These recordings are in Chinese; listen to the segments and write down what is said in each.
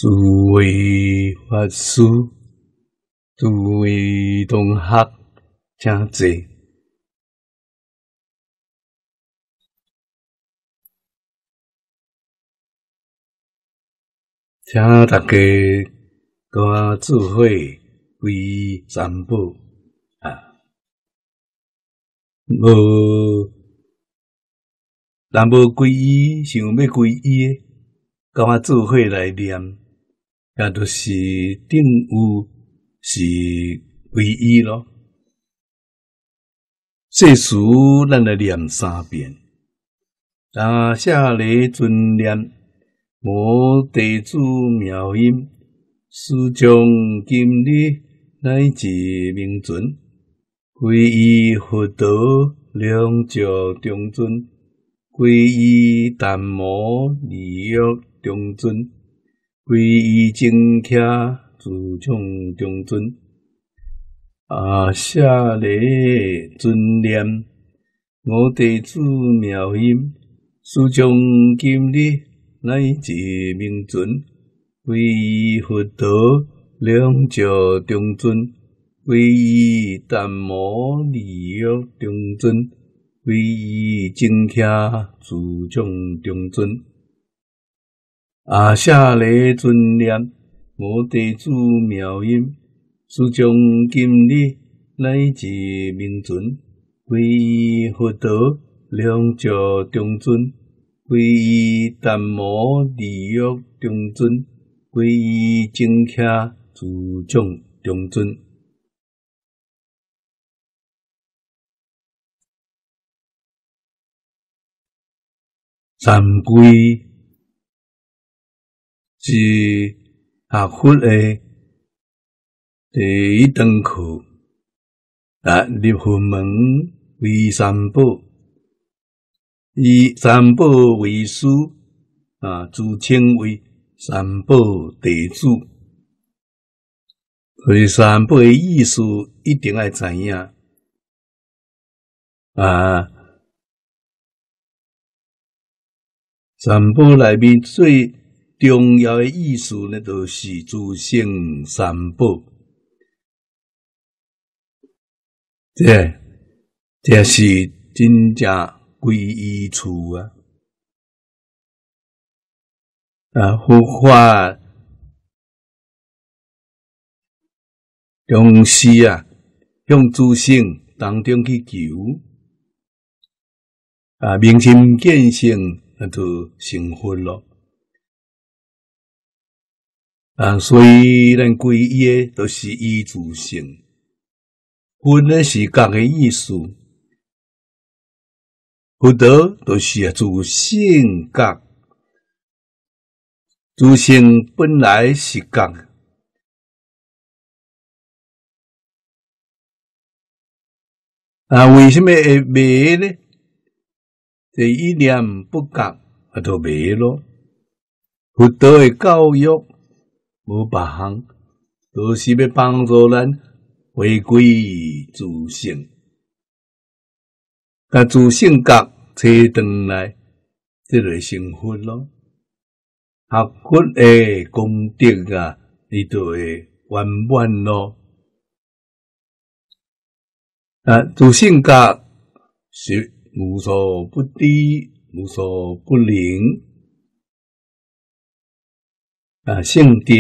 诸位法师，诸位同学，请坐。请大家多智慧归三宝啊！人无皈依，想要皈依的，甲我智慧来念，也就是定有是皈依咯。世事咱来念3遍，舍利尊念。我弟子妙音，师将今日乃至明存，皈依佛道两教中尊，皈依达摩利欲中尊，皈依净伽自众中尊。舍利尊念，我弟子妙音，师将今日乃至明存，皈依佛道两教中尊，皈依达摩利欲中尊，皈依净伽自众中尊。舍利尊念，我弟子妙音，师将今日乃至明存，皈依佛道两教中尊，皈依达摩利欲中尊，皈依净伽自众中尊。三皈是学佛的第一堂课，入佛门为三宝。以三宝为师，自称为三宝弟子。所以三宝的意思一定要知影。三宝内面最重要的意思呢，就是自性三宝。这是真正皈依处佛法重视向自性当中去求明心见性，就成佛咯。所以咱皈依的都是依自性，佛呢是觉的意思。佛道就是自性觉，自性本来是觉。为什么会迷呢？这一念不觉，就迷咯。佛道的教育无别项，都是要帮助咱回归自性。自性觉找回来，这就成佛咯。学佛的功德你就会圆满咯。自性觉是无所不知，无所不能。圣德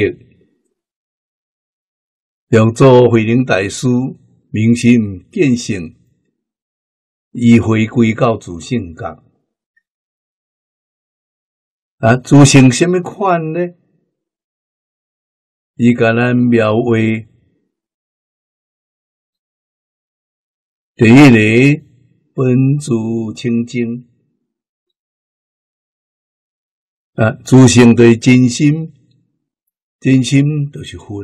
两座慧能大师明心见性。伊回归到自性觉，自性什么款呢？伊甲咱描绘第一个本自清净，自性对真心，真心就是佛。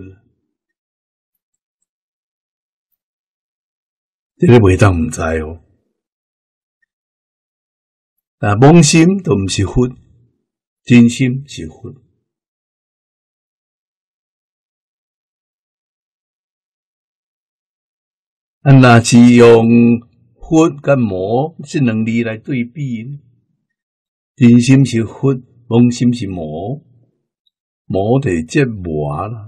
这个袂当毋知哦。妄心都毋是佛，真心是佛。若是用佛甲魔这两字来对比，真心是佛，妄心是魔。 无得折磨啦。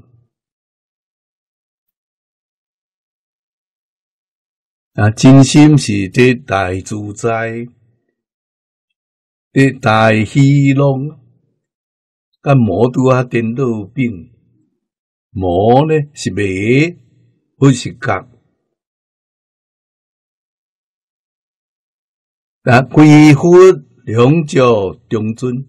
真心是得大自在，得大喜乐。甲魔拄啊颠倒柄，魔呢是迷，不是觉。归佛两照中尊，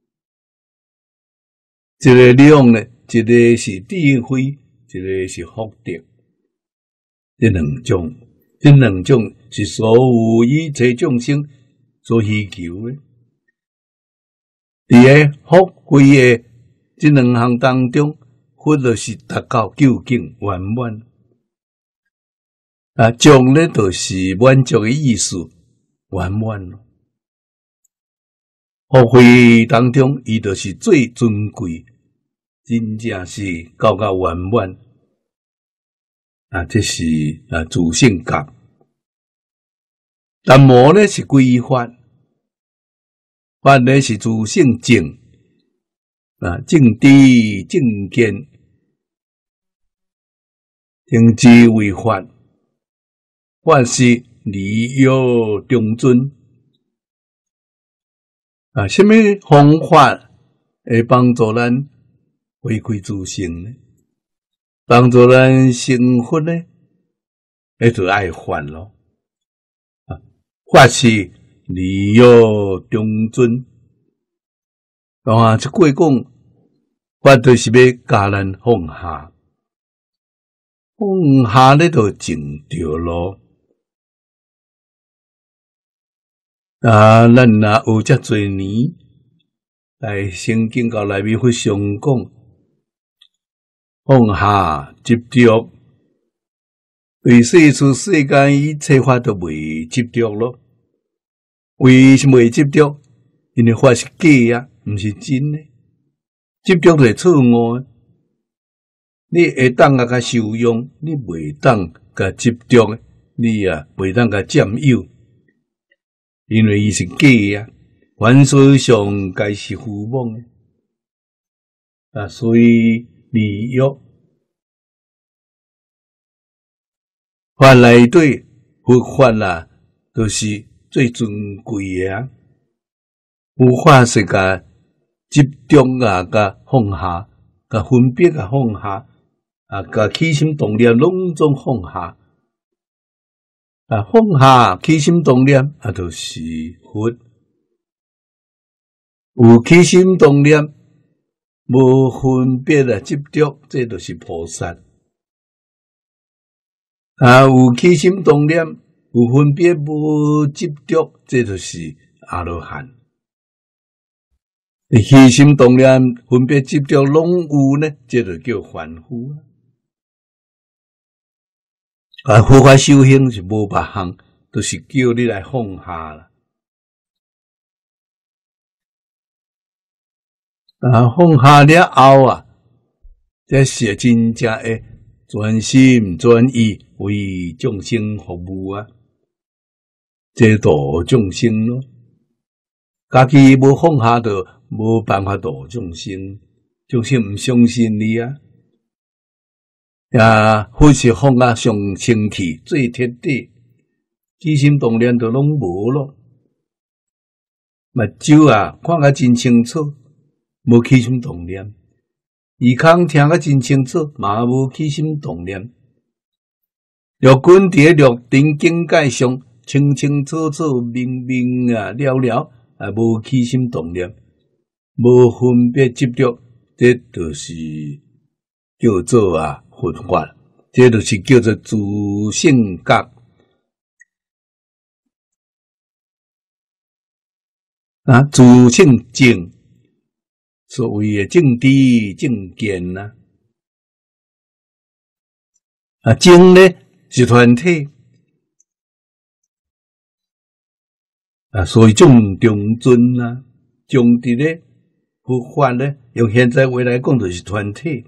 一个量呢，一个是智慧，一个是福德，这两种。这两种是所有一切众生所需求的。伫个福慧的这两项当中，佛就是达到究竟圆满。将呢就是满足的意思，圆满咯。福慧当中，伊就是最尊贵，真正是到圆满。这是自性觉。但魔呢是归法，法呢是自性正，正知正见，正知为法，法是理有中尊。什么方法会帮助咱回归自性呢？帮助咱成佛呢？那就爱法咯。法是理有中尊。即句讲，法就是要教咱放下，放下咧就净着咯。咱若有遮多年来圣经到内面佛常讲，放下执着，对世出世间一切法都袂执着咯。为什么会执着？因为法是假啊，毋是真诶。执着就会错误诶。你会当甲受用，你袂当甲执着诶，你袂当甲占有，因为伊是假啊。凡所上皆是虚妄诶。所以利欲法内底佛法啦，都是最尊贵诶。有法是甲集中甲放下，甲分别甲放下，甲起心动念拢总放下。放下起心动念就是佛。有起心动念，无分别执着，这就是菩萨。有起心动念，有分别无执着，这就是阿罗汉。起心动念、分别执着拢有呢，这就叫凡夫。佛法修行是无别项，都是叫你来放下啦。放下了后这是真正的专心专意为众生服务这度众生咯。家己无放下就无办法度众生，众生毋相信你或是放下上清气最彻底，起心动念就拢无咯。目睭看甲真清楚，无起心动念；耳孔听甲真清楚，嘛无起心动念。六根伫六尘境界上清清楚楚、明明了了，无起心动念，无分别执着，这就是叫做佛法，这就是叫做自性觉。自性正，所谓的正知正见正呢是团体所以众中尊众伫咧佛法呢，用现在话来讲就是团体。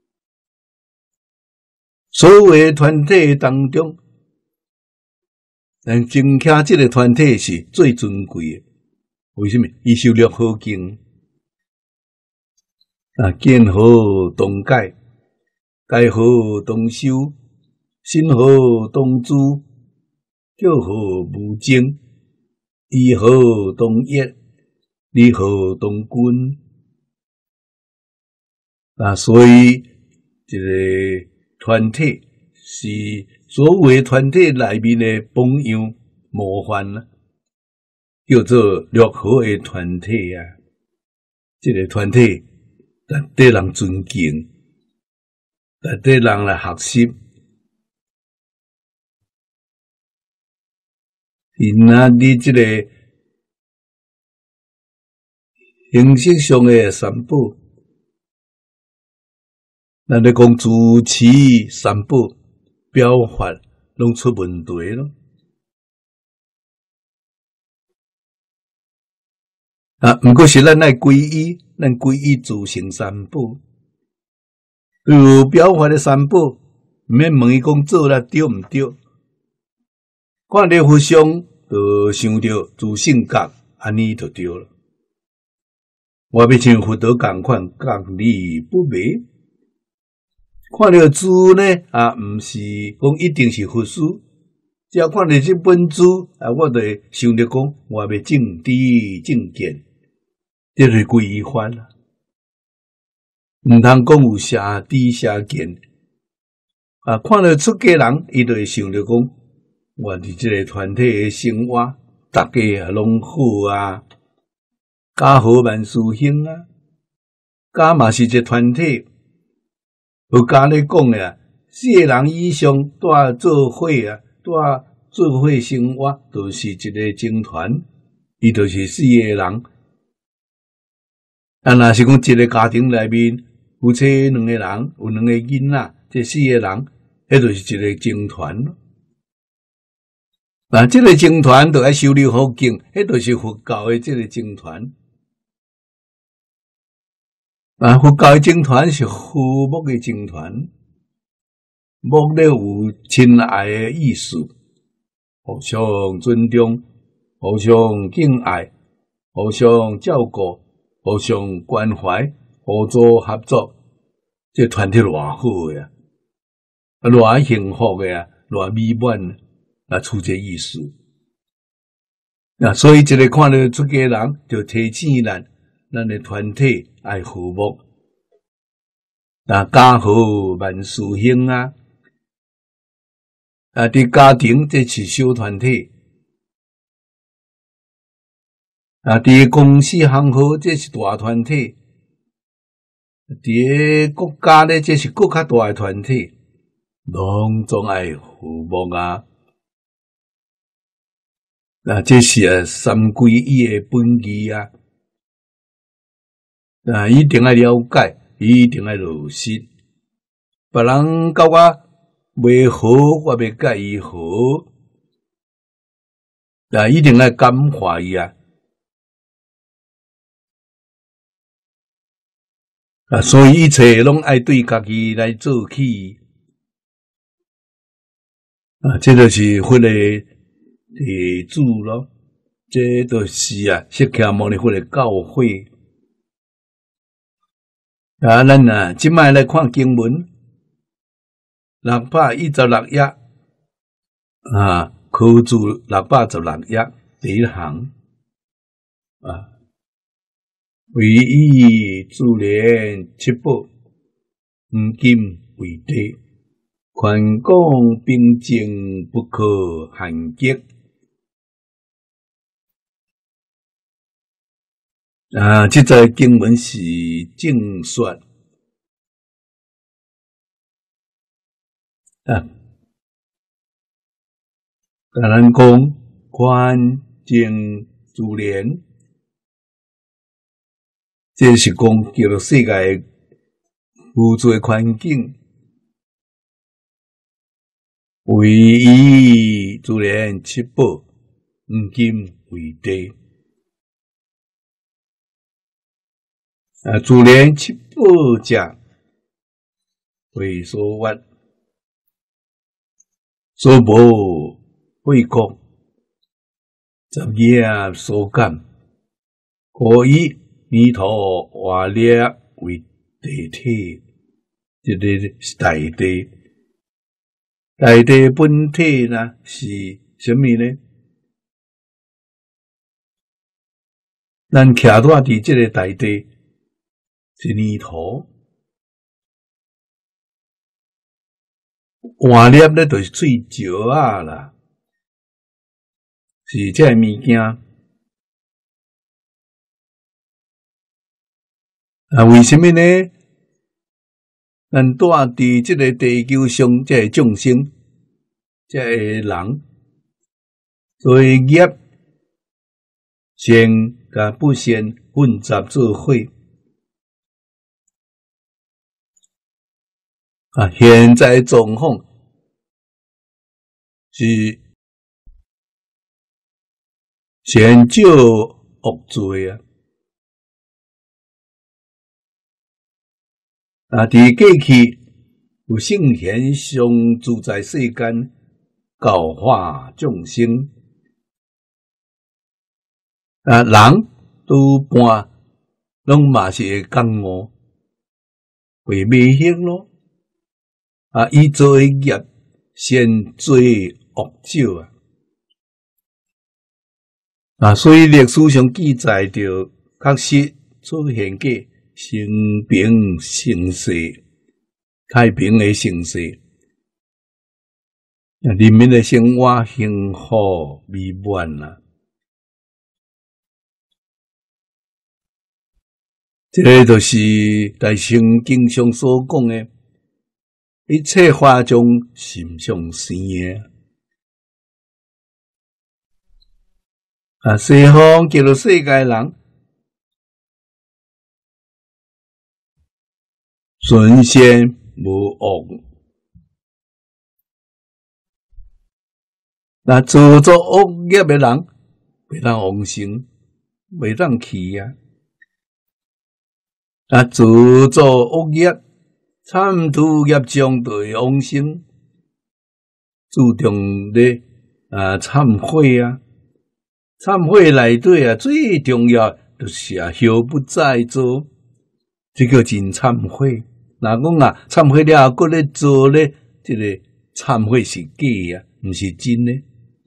所有的团体当中，真正这个团体是最尊贵的。为什么？伊修了好经见好同解，解好同修，心好同知，叫好无争，义好同益，利好同均。所以这个团体是所有团体内面的榜样模范啦，叫做良好的团体啊。这个团体值得人尊敬，值得人来学习。因你这个形式上的三宝，咱咧讲主持三宝表法，拢出问题咯。毋过是咱爱皈依，咱皈依自性三宝。对于表法的三宝，毋免问伊讲做啦对毋对，看着佛像就想着自性觉，安尼就对了。我要像佛陀共款，觉理不迷。看到字呢，毋是讲一定是佛师，只要看到这本字，我就会想着讲，我要正知正见，这就是皈依法啦。毋通讲有邪知邪见，看到出家人，伊就会想着讲，我伫这个团体的生活，大家拢好啊，家和万事兴啊，家嘛是一个团体。佛家咧讲诶4个人以上带做伙啊，带做伙生活，就是一个僧团，伊就是4个人。若是讲一个家庭内面，夫妻2个人，有2个囡仔，这4个人，迄就是一个僧团咯。这个僧团就要修理好境，迄就是佛教的这个僧团。佛教的僧团是和睦的僧团，睦咧有亲爱的意思，互相尊重，互相敬爱，互相照顾，互相关怀，合作合作，这团体偌好呀，偌幸福的呀，偌美满，出这意思。所以这个看到出家人，就提醒咱的团体爱和睦，家和万事兴啊！伫家庭这是小团体，伫公司行号这是大团体，伫国家咧这是更较大的团体，拢总爱和睦啊！这是三皈依的本义啊！一定要了解，一定要落实。别人甲我袂好，我要甲伊好，一定要感化伊啊！所以一切拢爱对家己来做起。这就是佛的地主咯，这就是释迦牟尼佛的教诲。咱即摆来看经文，616页考注616页第一行唯以自然七宝，黄金为地，宽广平静，不可限极。这则经文是正说甲咱讲宽静自然，这是讲叫做世界富足的环境，唯以自然七宝，黄金为地。自然七宝者，为所挖，所无慧国，十业所感，可以弥陀化力为地体，这个是大地。大地本体呢是什么呢？咱徛住伫这个大地是泥土，换粒咧就是水石啊啦，是这物件。为什么呢？咱住伫这个地球上，这个众生，这个人，所以业善甲不善混杂做伙。现在状况是善少恶罪啊！伫过去有圣贤上自在世间教化众生，人拄半拢嘛是会感悟，会迷惑咯。伊做诶业善罪恶少所以历史上记载着，确实出现过生平盛世、太平的盛世，人民的生活幸福美满啦。这个就是在圣经上所讲的，一切花中心上生的。西方叫做世界人，纯善无恶。自作恶业的人，袂当往生，袂当去啊！自作恶业，参途业障就会往生。注重咧忏悔啊！忏悔内底最重要就是后不再做，这个真忏悔。若讲忏悔了后，搁咧做咧，这个忏悔是假毋是真的。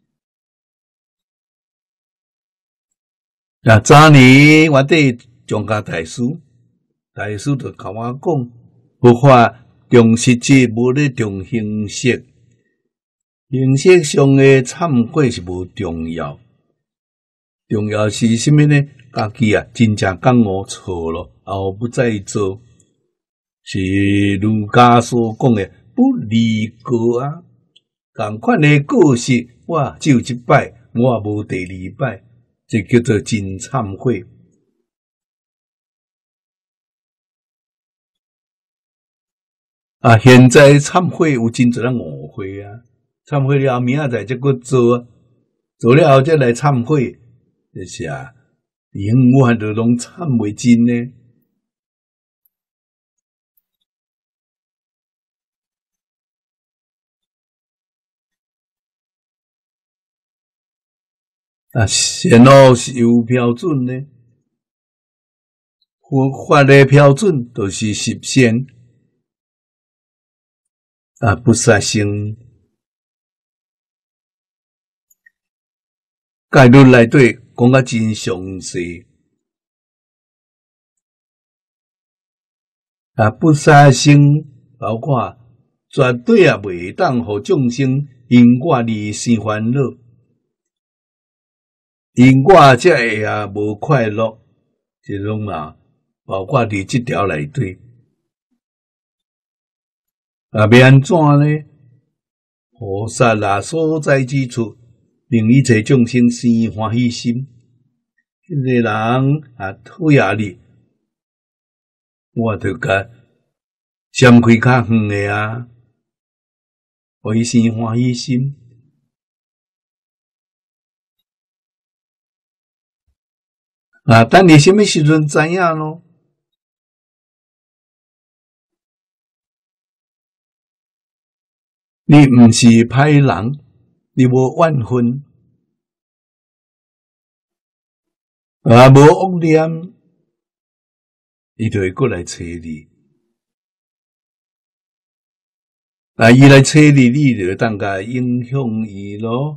早年我伫张家大师就甲我讲，佛法重实质，无咧重形式。形式上的忏悔是无重要，重要是什么呢？家己真正感悟错了，后不再做，是儒家所讲的不离果啊。同款的果实，我只有一摆，我无第二摆，这叫做真忏悔。现在忏悔有真侪人误会啊！忏悔了后，明仔载再搁做，做了后再来忏悔，就是永远都拢忏袂真呢。善恶是有标准呢，佛法的标准就是十善。不杀生，戒律内底讲真详细。不杀生包括绝对袂当互众生因果而生烦恼，因果才会无快乐，这种包括伫这条内底。要安怎呢？菩萨所在之处，令一切众生生欢喜心。一个人讨厌你，我就甲闪开较远的互伊生欢喜心。等你什么时阵知影咯？你毋是歹人，你无怨恨，无恶念，伊就会过来找你。 伊来找你就当甲影响伊咯。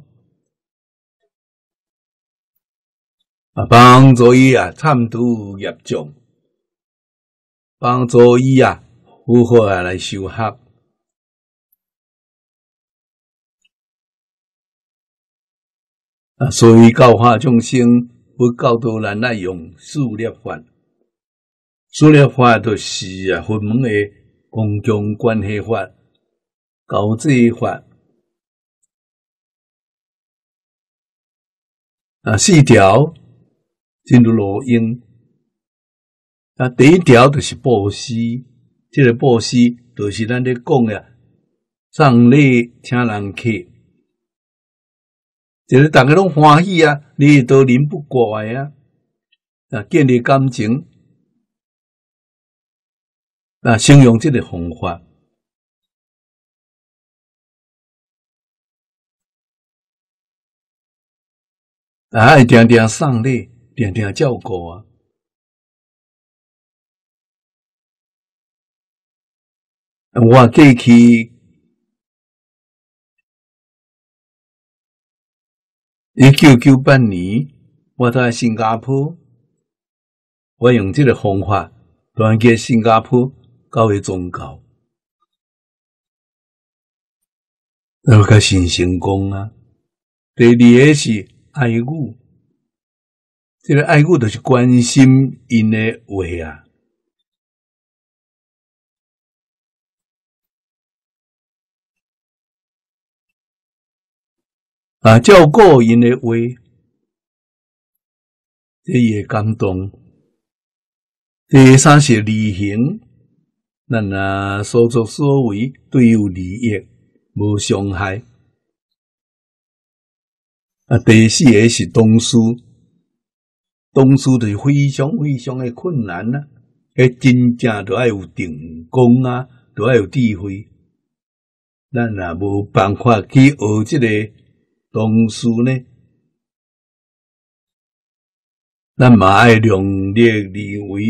帮助伊参拄业障，帮助伊符合来修学。所以教化众生，要教导咱来用四摄法。四摄法就是佛门的公共关系法、交际法。四条进入路用。第一条就是布施，这个布施就是咱咧讲葬礼请人客，就是大家拢欢喜你都忍不过来建立感情，先用这个方法。会定定送礼，定定照顾我过去1998年，我在新加坡，我用这个方法团结新加坡教会宗教，然后较成功第二个是爱语，这个爱语就是关心因的话照顾因的话，这伊会感动。第三是履行，咱所作所为对有利益，无伤害。第四个是同事，同事就是非常非常的困难真正都要有定功都要有智慧。咱无办法去学这个同事呢，咱嘛要量力而为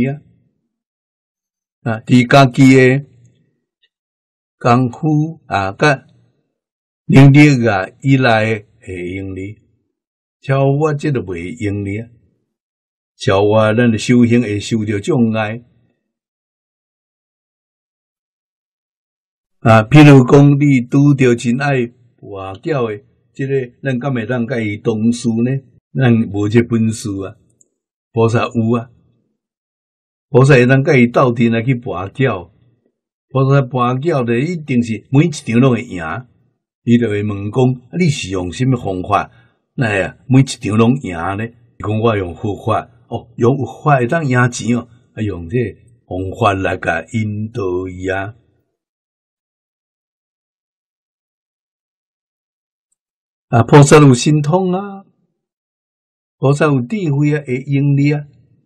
伫家己的功夫甲能力以内会用哩，超越这个袂用哩超越咱的修行会受到障碍譬如讲你拄着真爱活搅的，这个咱敢会当甲伊同事呢？咱无这本事菩萨有菩萨会当甲伊斗阵去跋筊，菩萨跋筊的一定是每一场拢会赢，伊就会问讲你是用什么方法？每一场拢赢呢？讲我用佛法用佛法会当赢钱用这方法来甲引导伊菩萨有神通菩萨有智慧会用你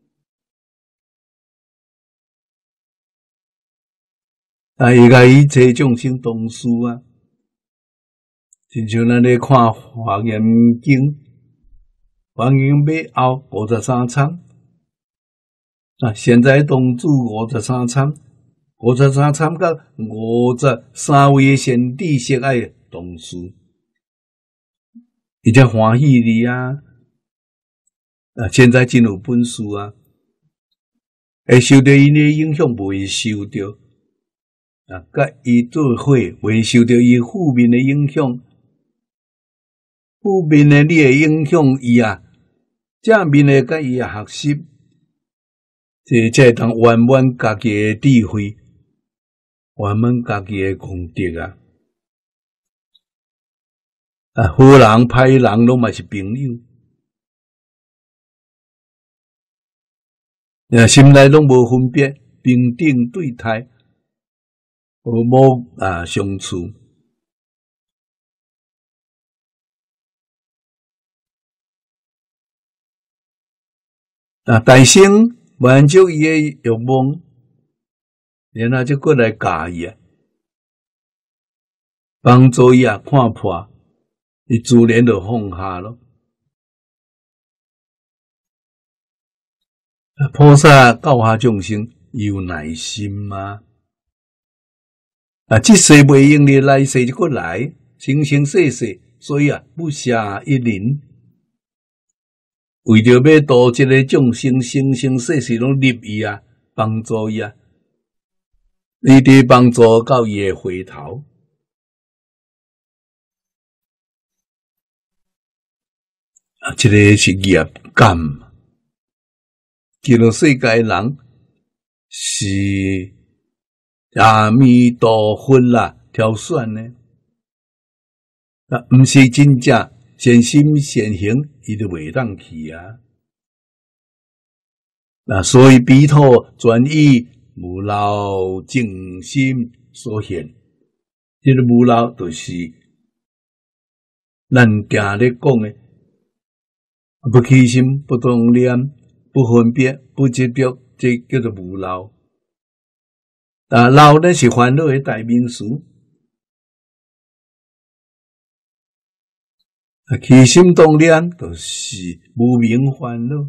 会甲伊找众生同事亲像咱咧看《华严经》，华严尾后53参现在同主53参，53参甲53位先知识爱同事，伊才欢喜你现在真有本事会受到因的影响，袂受到甲伊做伙，袂受到伊负面的影响。负面的你会影响伊正面的甲伊学习，这会当圆满家己的智慧，圆满家己的功德好人歹人拢嘛是朋友，心内拢无分别，平等对待，无相处。大圣满足伊的欲望，然后就过来教伊帮助伊看破，伊自然就放下咯。菩萨教化众生有耐心这世袂用的，来世就过来，生生世世，所以不下一人，为着要度这个众生，生生世世拢入伊帮助伊你伫帮助到伊的回头。这个是业感。极乐世界人是阿弥陀佛挑选呢，毋是真正现心现行，伊就袂当去所以彼陀专以无漏净心所现，这个无漏就是咱今日讲的不起心、不动念、不分别、不执着，这叫做无漏。漏呢是烦恼的代名词。起心动念就是无明烦恼。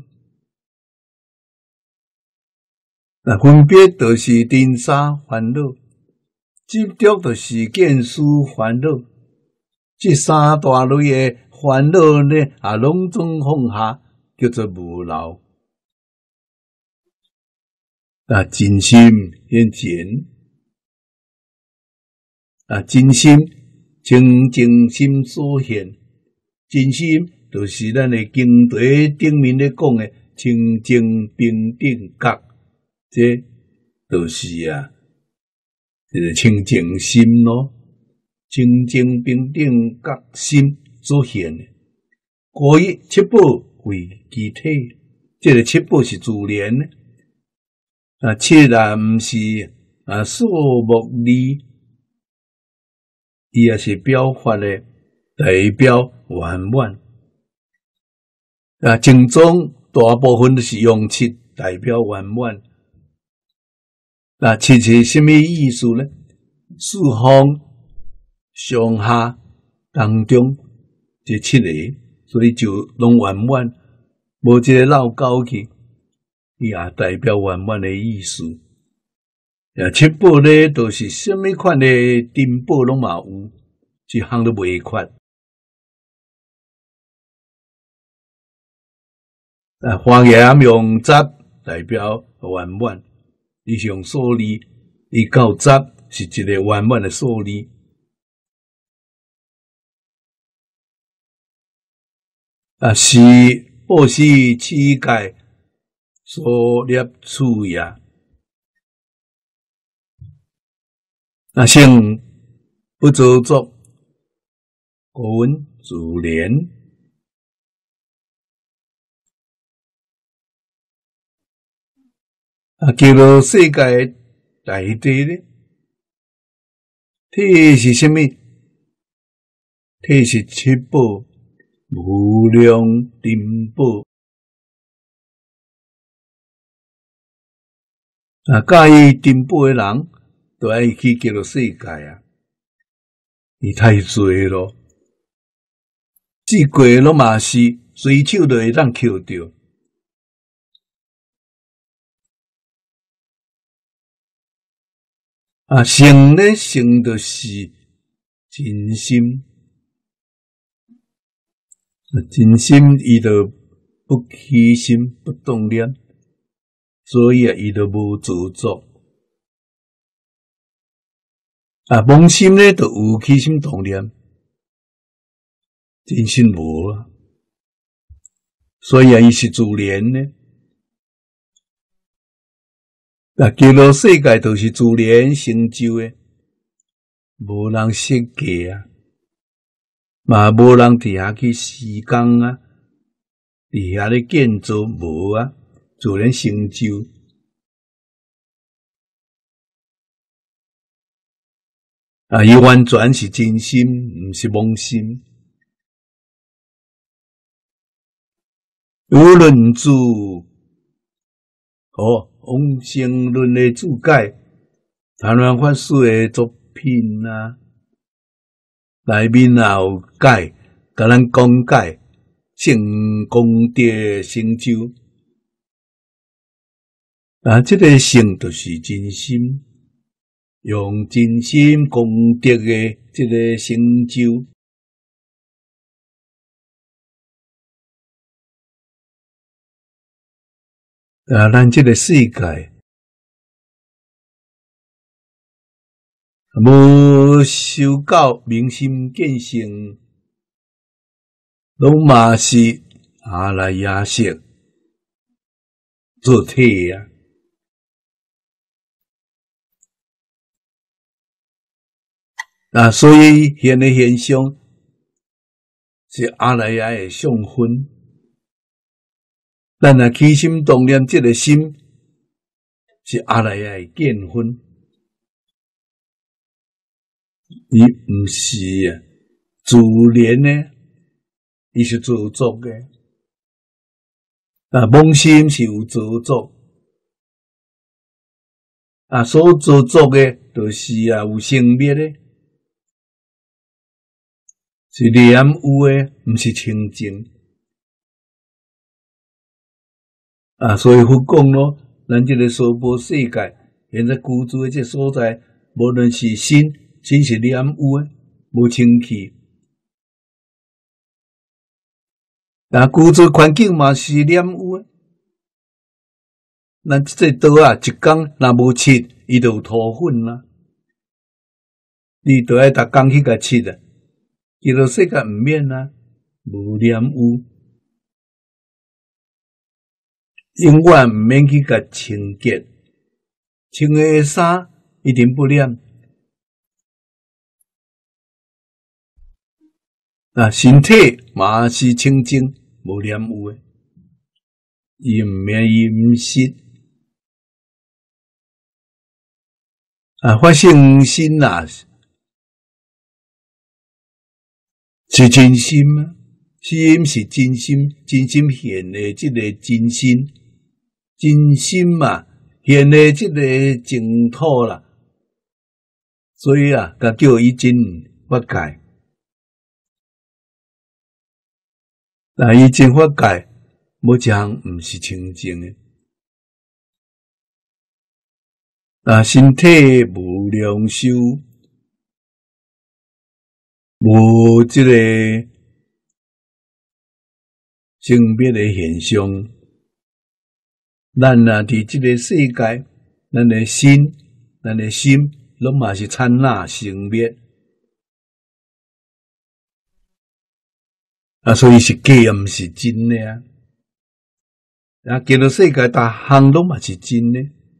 分别就是尘沙烦恼，执着就是见思烦恼。这三大类的烦恼呢，拢总放下，叫做无漏。真心现前，真心清净心所现，真心就是咱的经题顶面咧讲的清净平等觉，这就是这个清净心咯，清净平等觉心所现的。故以七宝为具体，这个七宝是自然的。七毋是数目字，伊也是表法的代表圆满。正宗大部分都是用七代表圆满。七是什么意思呢？四方上下当中这七个，所以就拢圆满，无一个漏交去。伊也代表圆满的意思。七宝呢，都是什么款的珍宝拢嘛有，一项都袂缺。华严用十代表圆满，伊是用数字，伊到十是一个圆满的数字。是布施乞丐所摄取也。性不着作，故闻自怜。极乐世界内底呢，体是什么？体是七宝，无量珍宝。介意珍宝的人，都爱去极乐世界伊太多咯，至过拢嘛是随手就会当捡到。成呢，成就是真心，真心伊就不起心不动念，所以伊就无自作。妄心呢，就有起心动念，真心无所以伊是自然呢。极乐世界都是自然成就的，无人设计嘛无人伫遐去施工伫遐咧建造，无自然成就。伊完全是真心，毋是妄心。无论自往生论的注解，谭鸾法师的作品内面也有解，甲咱讲解性功德成就。这个性就是真心， 用真心功德的这个成就。咱这个世界无修到明心见性，拢嘛是阿赖耶识做体啊。所以现的现象是阿赖耶的相分。咱起心动念，这个心是阿赖耶的见分，伊毋是自然的，伊是造作的。妄心是有造作，所造作的，就是有生灭的，是染污的，毋是清净。所以佛讲咯，咱这个娑婆世界，现在居住的这所在，无论是心是染污的，无清气。居住环境嘛是染污的。咱这岛一工若无漆，伊就有土粉啦。你就要逐工去甲漆啊，其实世界毋免啊，无染污。永远毋免去甲清洁，穿的衫一定不染。身体嘛是清净，无染污的，伊毋免饮食。发生心是真心啊，心是真心，真心现的这个真心。真心嘛，现的这个净土啦，所以甲叫伊真法界。伊真法界，无一项毋是清净的。身体无良修，无这个性别的现象。咱伫这个世界，咱的心拢嘛是刹那生灭，所以是假毋是真的啊！见到世界，逐项拢嘛是真的。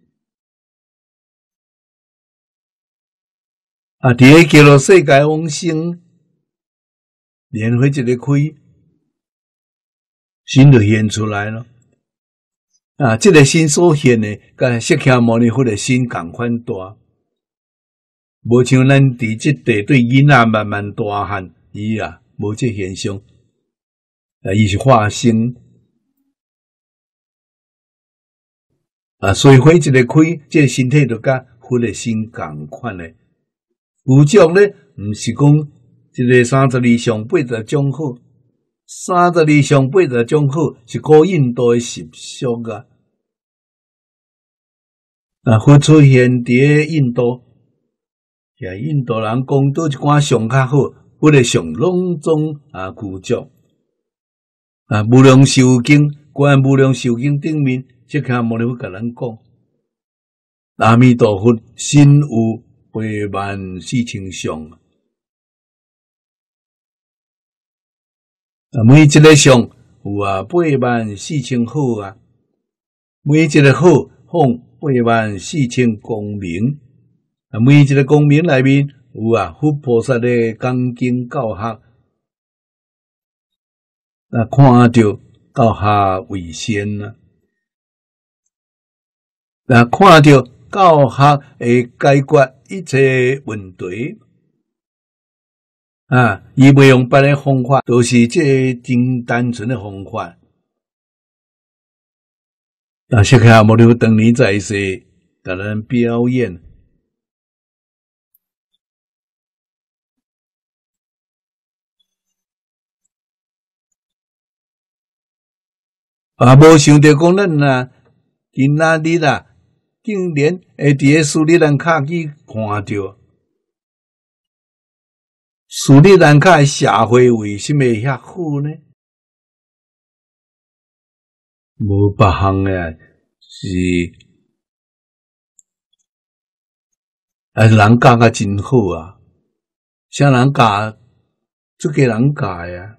伫个见到世界往生，莲花一个开，心就现出来了。这个心所现的，甲释迦牟尼佛的心同款大，无像咱伫这地对囡仔慢慢大汉，伊无这现象，伊是化身，所以火一个开，这个身体就甲佛的心同款的。有种咧，毋是讲一个32相80种好，32相80种好是古印度的习俗啊。佛出现伫印度，印度人讲倒一寡上较好，佛的上隆重具足。无量寿经，观无量寿经顶面，释迦牟尼佛甲咱讲，阿弥陀佛身有84000相，每一个相有84000好啊，每一个好放84000光明，每一个光明内面有佛菩萨的讲经教学，看到教学为先啊，看到教学会解决一切问题伊袂用别的方法，都是这真单纯的方法。释迦牟尼佛当年在世，甲咱表演。无想到讲咱今仔日竟然会伫个斯里兰卡去看到，斯里兰卡的社会为什么会遐好呢？无别项诶，是人教甲真好啊，啥人教？这个人教啊。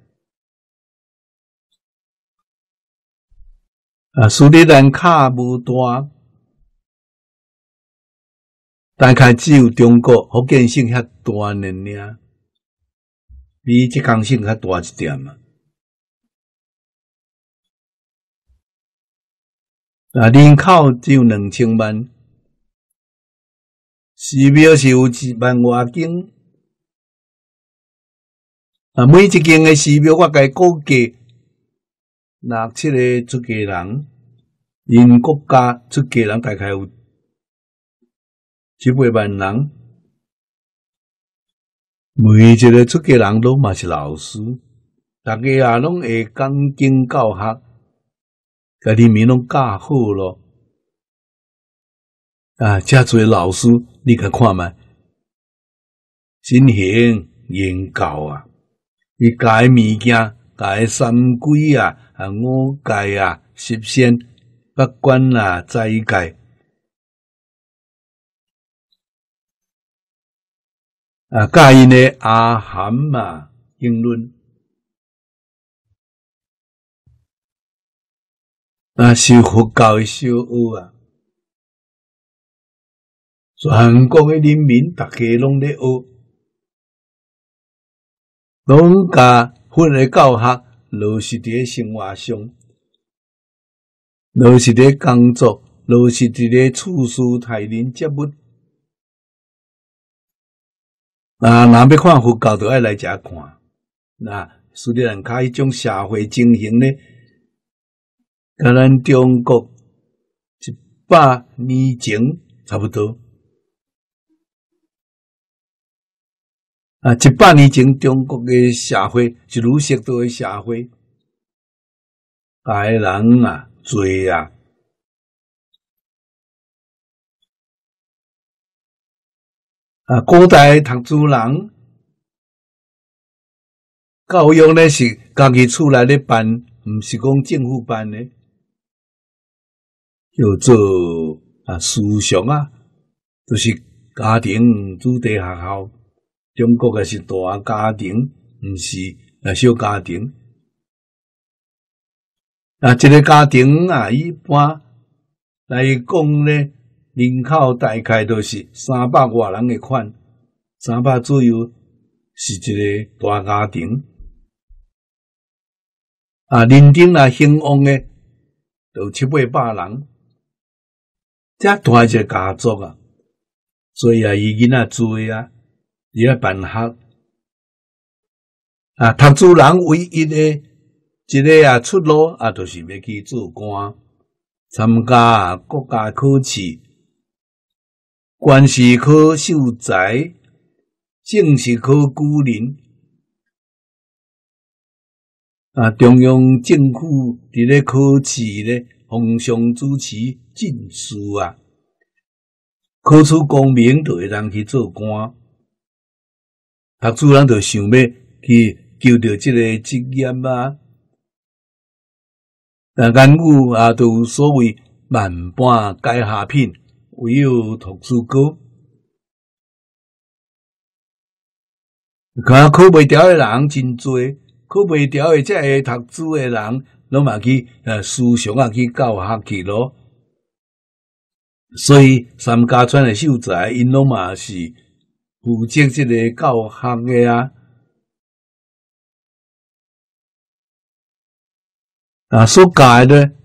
斯里兰卡无大，大概只有中国福建省遐大尔，比浙江省较大一点嘛。人口只有2000万，寺庙是有1万外间。每一间的寺庙，我甲伊估计6、7个出家人，因国家出家人大概有7、8万人。每一个出家人拢嘛是老师，大家拢会讲经教学，甲人民拢教好咯。遮侪老师，你甲看觅，真行言教啊！伊教诶物件，教诶三规啊、五戒啊、十善、八关啊、斋戒。教因诶阿含啊经论，是佛教诶小学啊，全国诶人民大家拢咧学。拢甲佛诶教学落实伫咧生活上，落实伫咧工作，落实伫咧处事待人接物。若要看佛教，就爱来遮看。斯里兰卡迄种社会情形呢，甲咱中国100年前差不多。100年前中国嘅社会是儒释道嘅社会，大个人啊多啊，古代读书人教育呢是家己厝内咧办，毋是讲政府办的，叫做思想啊，就是家庭子弟学校。中国也是大家庭，毋是小家庭。一个家庭一般来讲呢，人口大概都是300外人的款，300左右是一个大家庭。认真兴旺的就7、800人，遮大一个家族啊，所以伊囡仔多啊。伊咧办学读书人唯一的一个出路就是要去做官，参加国家考试、官士考秀才、政士考举人。中央政府伫咧考试咧，奉上主持进士啊，考取功名就会当去做官。读书人就想要去求着这个职业啊，言语都有所谓万般皆下品，唯有读书高。考袂调的人真多，考袂调的才会读书的人，拢嘛去思想去教学去咯。所以三家村的秀才，因拢嘛是负责这个教学的所教的呢，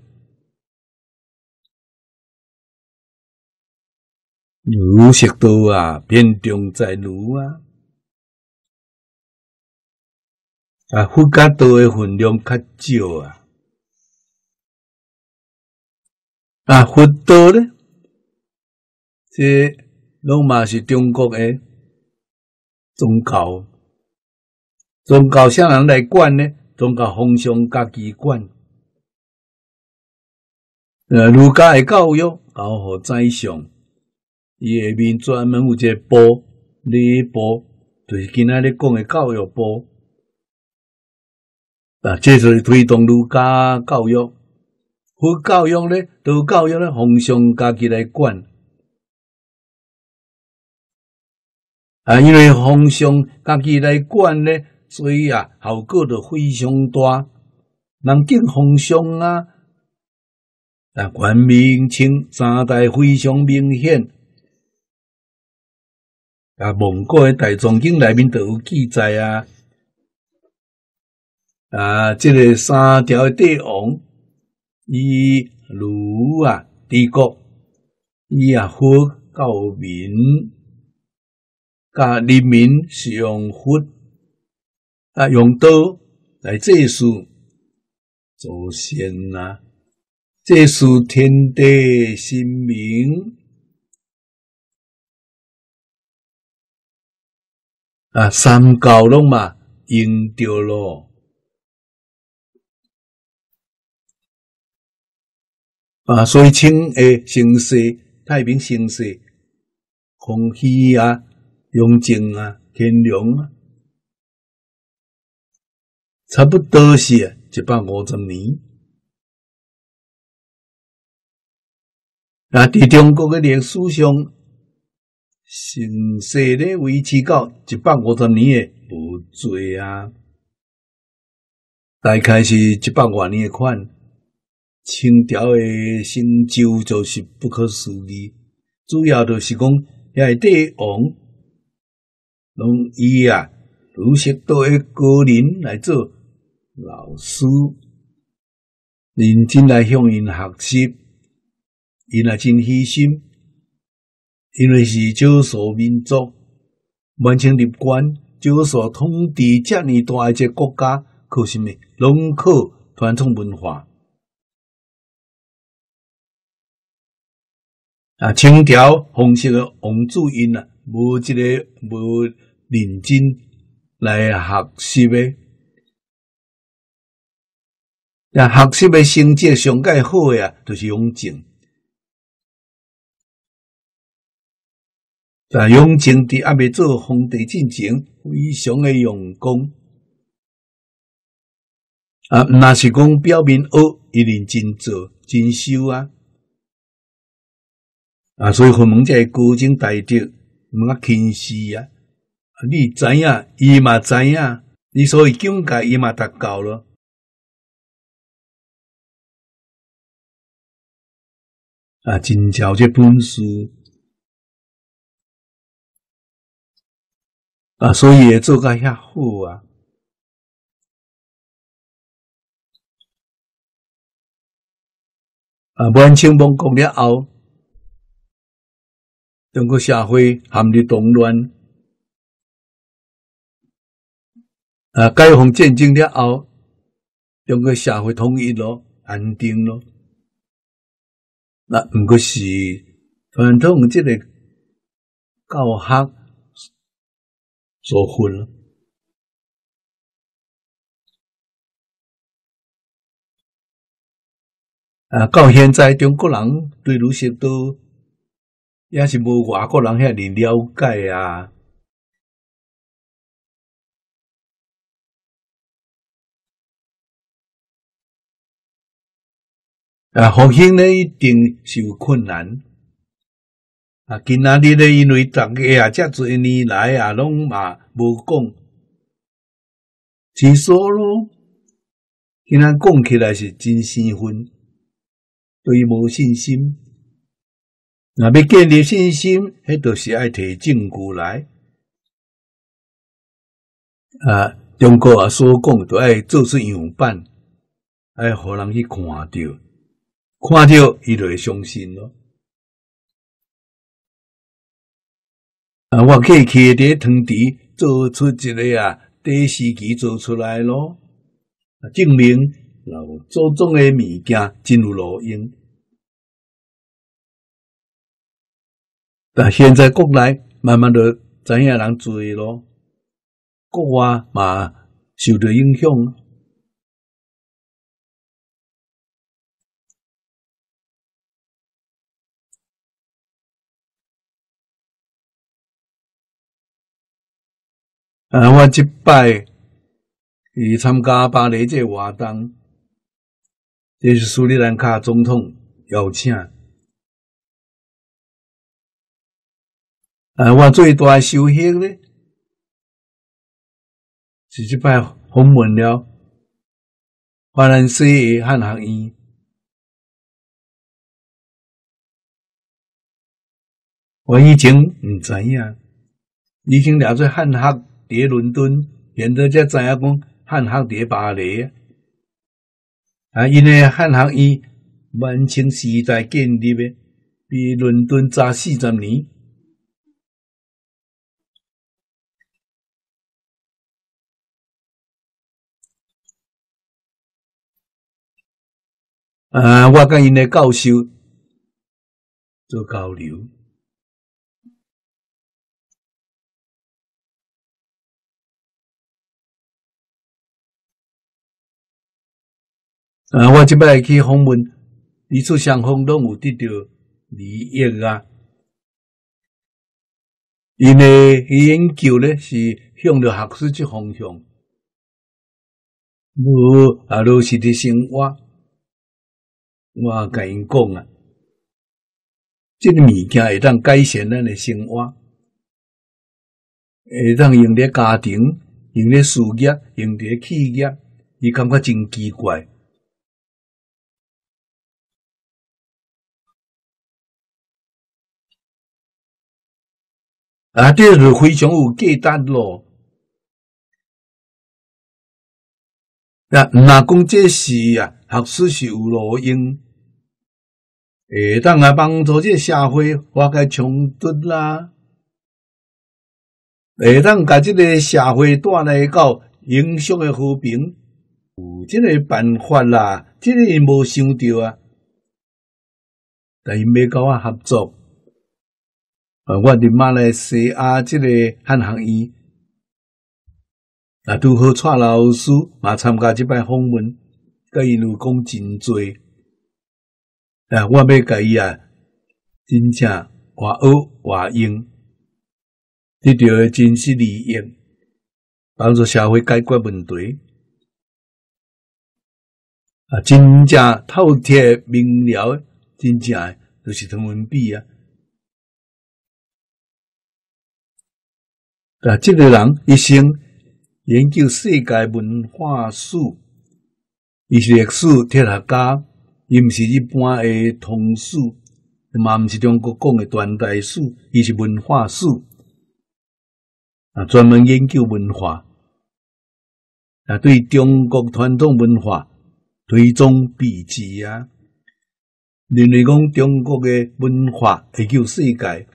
儒释道偏重在儒佛家道的分量较少佛道呢，这拢嘛是中国的宗教，宗教啥人来管呢？宗教奉上家己管。儒家的教育交互宰相。伊下面专门有一个部，礼部，就是今仔日讲的教育部。这就是推动儒家教育。佛教育咧，道教育咧，皇上家己来管。因为皇上家己来管咧，所以效果就非常大。人敬皇上元明清三代非常明显。蒙古的大藏经内面都有记载这个三朝的帝王，伊儒治国，伊佛教民，甲人民是用佛用道来祭祀祖先祭祀天地神明。三教拢嘛用着咯。所以清的盛世，太平盛世，康熙雍正乾隆差不多是150年。伫中国的历史上，盛世咧维持到150年的无多大概是100多年的款。清朝的成就就是不可思议，主要就是讲遐帝王，拢以儒释道的高人来做老师，认真来向因学习，因也真虚心，因为是少数民族，满清入关，少数统治遮尔大一个国家，靠什么？拢靠传统文化。清朝皇室的王主因无认真来学习的。学习的成绩上界好的就是雍正。雍正伫还未做皇帝之前，非常的用功。若是讲表面学，伊认真做，真修所以佛门才会高僧大德，轻视你知影，伊嘛知影，你所以境界伊嘛达到了。真照这本事所以会做甲遐好满清亡国了后，中国社会陷入动乱。解放战争了后，中国社会统一咯，安定咯。不过是传统这个教学所混了。到现在中国人对儒释道也是无外国人遐尼了解复兴呢一定是有困难。今仔日呢，因为大家遮多年来拢嘛无讲，真说咯。今仔讲起来是真生分，对无信心。若要建立信心，迄就是爱摕证据来。中国所讲，就爱做出样板，爱互人去看到。看到伊就会相信咯。我过去伫汤池做出一个第四期做出来咯，证明老祖宗的物件真有路用。但现在国内慢慢就知影人多咯，国外嘛受到影响。 我即摆去参加巴黎这活动，这是斯里兰卡总统邀请。我最大的收获咧，是即摆访问了法兰西的汉学院。我以前毋知影，以前了做汉学伫伦敦，现在才知影讲汉学伫巴黎因为汉学院晚清时代建立的，比伦敦早40年。我甲因的教授做交流。我即摆去访问，彼此双方拢有得到利益啊。因的研究咧是向着学术这方向，无落实伫生活。我甲因讲啊，这个物件会当改善咱的生活，会当用伫家庭、用伫事业、用伫企业，伊感觉真奇怪。这就非常有价值咯。若讲这是学术是有路用，会当帮助这社会化解冲突啦，会当甲这个社会带来到永续的和平，有这个办法啦，这个因无想到啊，但因要甲我合作。我伫马来西亚这个汉学院，拄好蔡老师嘛参加即摆访问，甲因有讲真多。我要甲伊真正活学活用，得到真实利益，帮助社会解决问题。真正透彻明了，真正就是汤文比啊。这个人一生研究世界文化史，伊是历史哲学家，伊毋是一般的通史，嘛毋是中国讲的断代史，伊是文化史，专门研究文化，对中国传统文化推崇备至啊，认为讲中国的文化会救世界。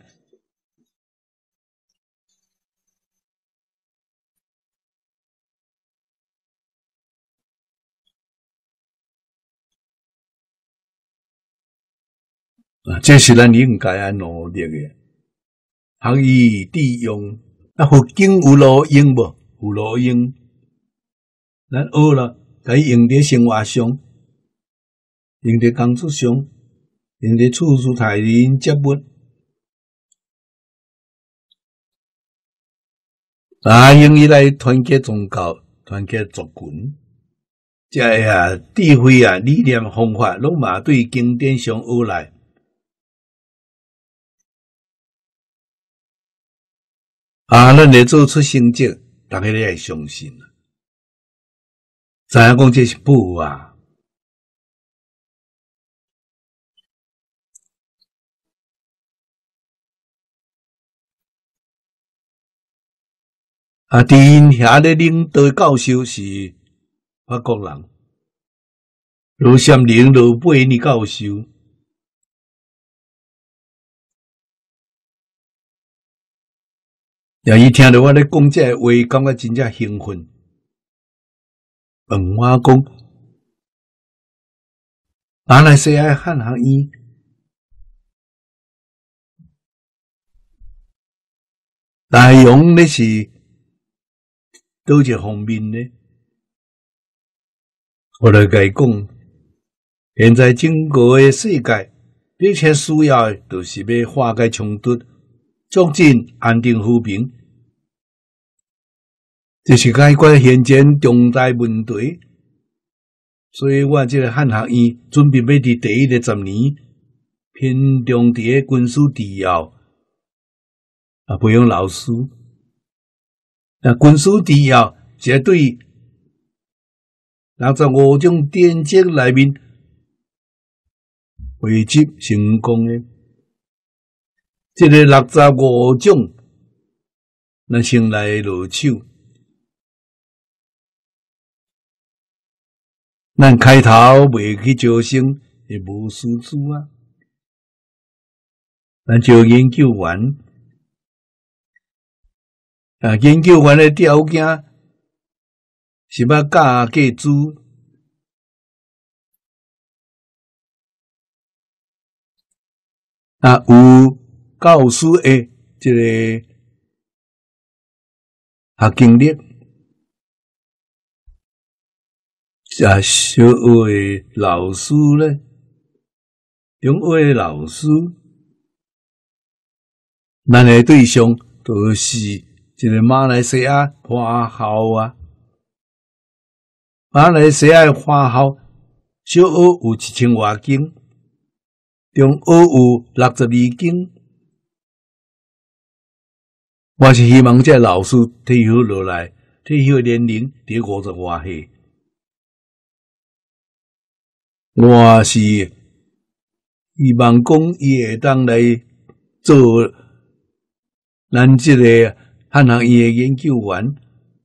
这是咱应该努力的。学以致用，佛经有路用无？有路用。咱学了，可以用伫生活上，用伫工作上，用伫处事待人接物。用伊来团结宗教，团结族群。这智慧理念方法，拢嘛对经典上学来。咱会做出成绩，大家你会相信知影讲这是宝伫因遐咧领导教授是法国人，罗闪灵、罗贝尼教授。伊听到我咧讲这话，感觉真正兴奋。问我讲，马来西亚汉学院内容咧是倒一方面呢？我来甲伊讲，现在整个的世界，并且需要的就是要化解冲突。促进安定和平， 这是解决现前重大问题。所以我这个汉学院准备要伫第一个10年，偏重伫个军事治疗培养老师。军事治疗绝对65种典籍内面汇集成功的。这个65种，咱先来落手。咱开头袂去招生，也无师资啊。咱招研究员，研究员的条件是要教价资，有教师的这个学经历。小学老师咧，中学老师，咱的对象就是这个马来西亚华校啊。马来西亚华校小学有1000多间，中学有62间。我是希望这老师退休落来，退休年龄伫50外岁。我是希望讲伊会当来做咱这个汉学院的研究员，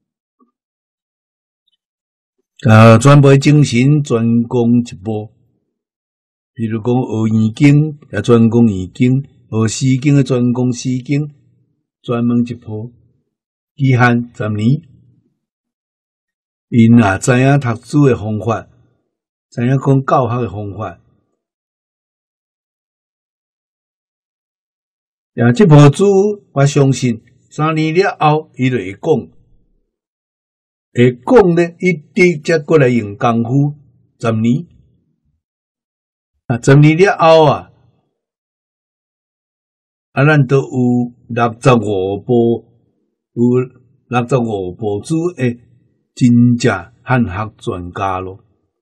专门精神专攻一部，比如讲学易经也专攻易经，学诗经的专攻诗经，专门一部，期限10年。因也知影读书的方法。知影讲教学的方法，这部书我相信3年了后，伊就会讲，咧，一直才过来用功夫10年，10年了后咱都有65部书的真正汉学专家咯。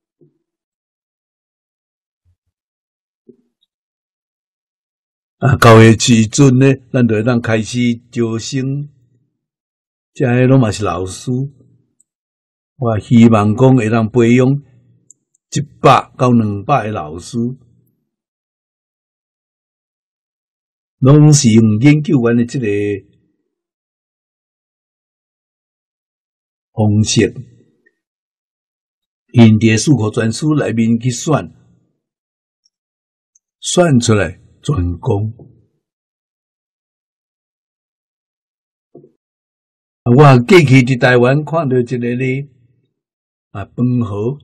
到个时阵呢，咱就会当开始招生，这些拢嘛是老师。我希望讲会当培养100到200个老师，拢是用研究员的这个方式，因伫数科全书内面去选出来。专攻，我过去伫台湾看到一个咧，饭盒，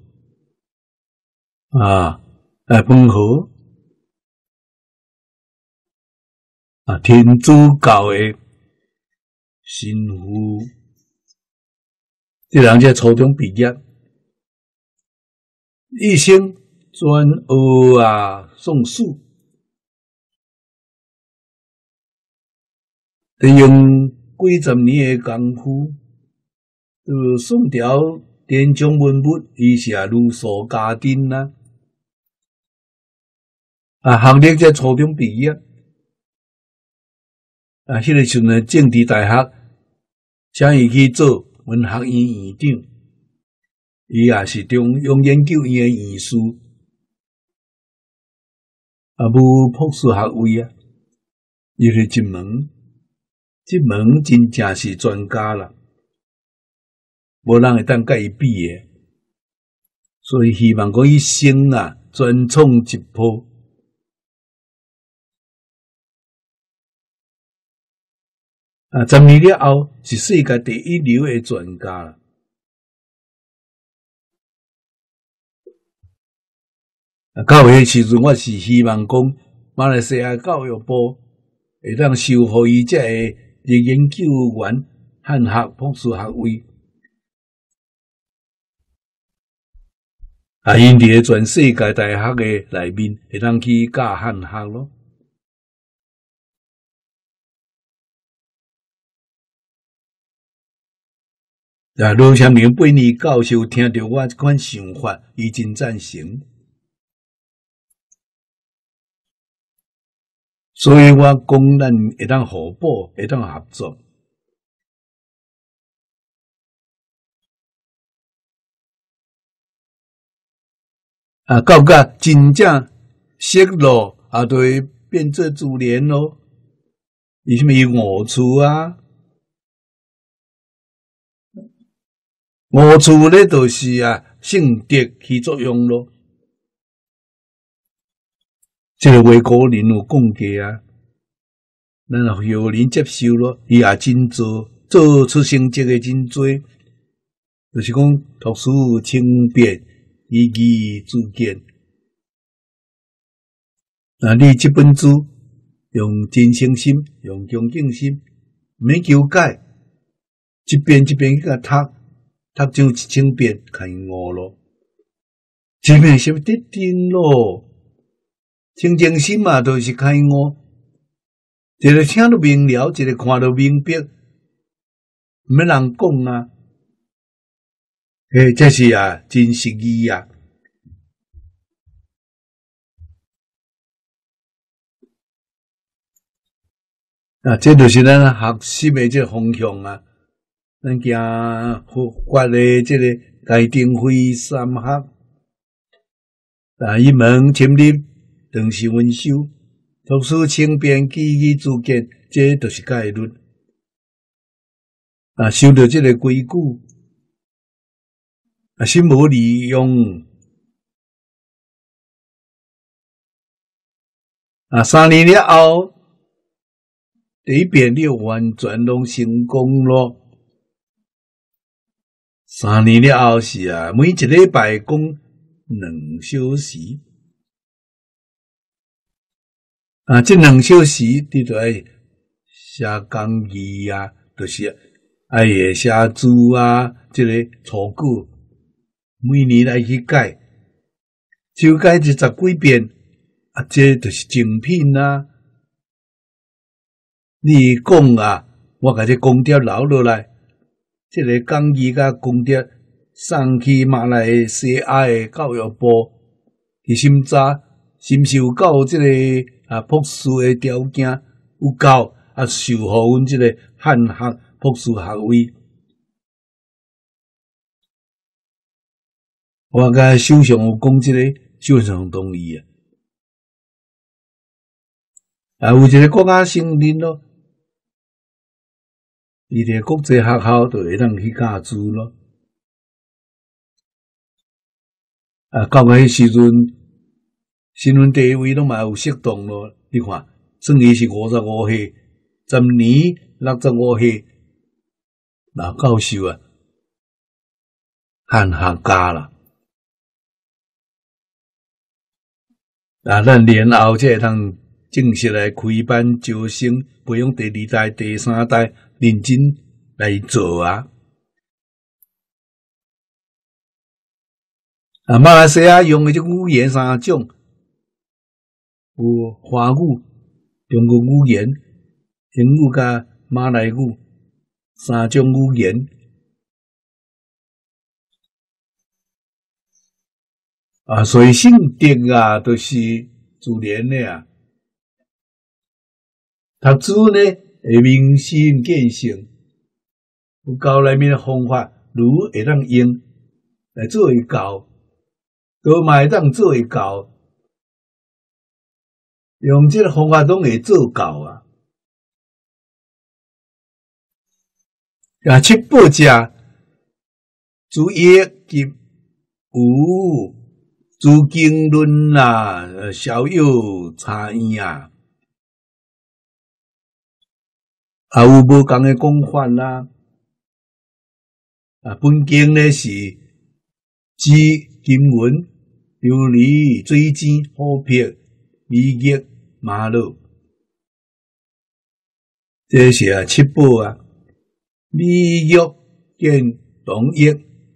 饭盒，天主教的神父，这人在初中毕业，一生专学算术。用几十年的功夫，就算条田中文物，伊是如数家珍啦。学历在初中毕业，迄个时阵政治大学请伊去做文学院院长，伊也是中央研究院的院士，无博士学位伊是一门。这门真正是专家啦，无人会当甲伊比的，所以希望讲一生专创一部10年了后是世界第一流的专家啦。到迄时阵，我是希望讲马来西亚教育部会当授予伊这个研究员汉学博士学位，因伫个全世界大学的内面会当去教汉学咯。 啊，罗祥明8年教授听到我这款想法，伊真赞成，所以我讲咱会当互补，会当合作。啊，到甲真正泄露，啊，就会变做自然咯。伊什么误处啊？误处咧，就是性德起作用咯。这个外国人有讲过啊，咱后人接受咯，伊也真做出成绩的真多，就是讲读书轻便，以义自见。啊，你这本书用真诚心，用恭敬心，免求解，一遍去甲读上1000遍，开悟咯。这边是得定咯，清净心嘛，就是开悟。一个听得明了，一个看得明白，毋免人讲啊。这是真实义啊。这就是咱学习的这个方向啊。咱行佛法的这个戒定慧三学，一门深入，长时温修，读书轻便，记忆自见，这就是戒律。修到这个规矩，心无利用。3年了后，第一遍你完全拢成功咯。3年了后是每一礼拜讲2小时。这2小时你就爱写讲义就是爱会写字这个初句，每年来去改，就改10几遍，这就是精品啊。你讲我甲这功德留落来，这个讲义甲功德送去马来西亚的教育部，去审查，是毋是有够这个博士的条件有够授予阮这个汉学博士学位。我甲首相有讲这个，首相同意有一个国家承认咯。伊伫国际学校就会当去教书咯。到迄时阵，身份地位拢嘛有适当咯。你看，算伊是55岁，10年65岁，老教授汉学家啦。咱年后才会通正式来开班招生，培养第2代、第3代。认真来做马来西亚用的这语言3种，有华语、中国语言、英语甲马来语3种语言。所以性德都是自然的读书呢会明心见性，有教内面的方法，如会当用来做为教，都嘛会当做为教，用这个方法拢会做教七宝者，诸易及无诸经论小有差异有无共的讲法啦。本经呢是指经文、琉璃、水晶、琥珀、米玉、玛瑙，这是七宝米玉见同益。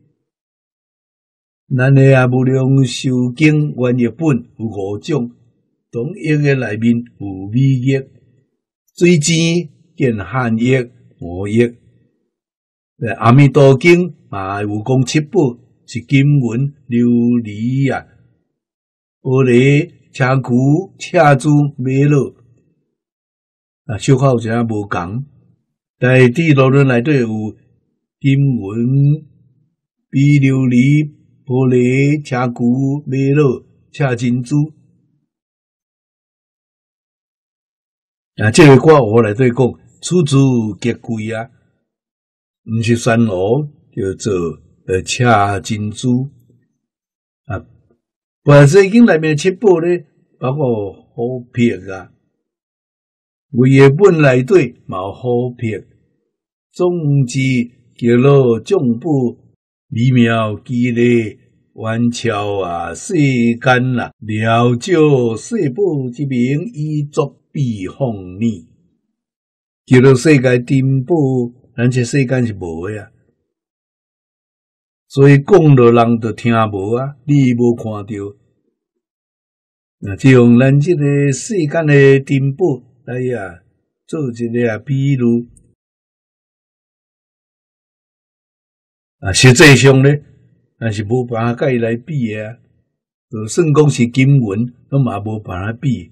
咱的无量寿经原译本有5种，同益的内面有米玉、水晶见汉译、魔译。 阿弥陀经嘛有讲七宝是金文、琉璃啊、玻璃、车骨、车珠、玛瑙啊，小可有一下无共。但是地罗论内底有金文、比琉璃、玻璃、车骨、玛瑙、车珍珠。啊，这个歌我内底讲，出自极贵啊，毋是酸蚵，叫做车珍珠啊。本身经内面七宝咧，包括虎皮啊，为个本内底嘛有虎皮，总之叫做众宝美妙奇丽。圆超啊，世间啊，了照世宝之名，以作避风呢。叫做世界珍宝，咱这世间是无的啊。所以讲了人就听无啊，你无看到。那就用咱这个世间的珍宝来啊，做一个比喻啊，实际上呢。但是无办法甲伊来比的啊，就算讲是金文，都嘛无办法比。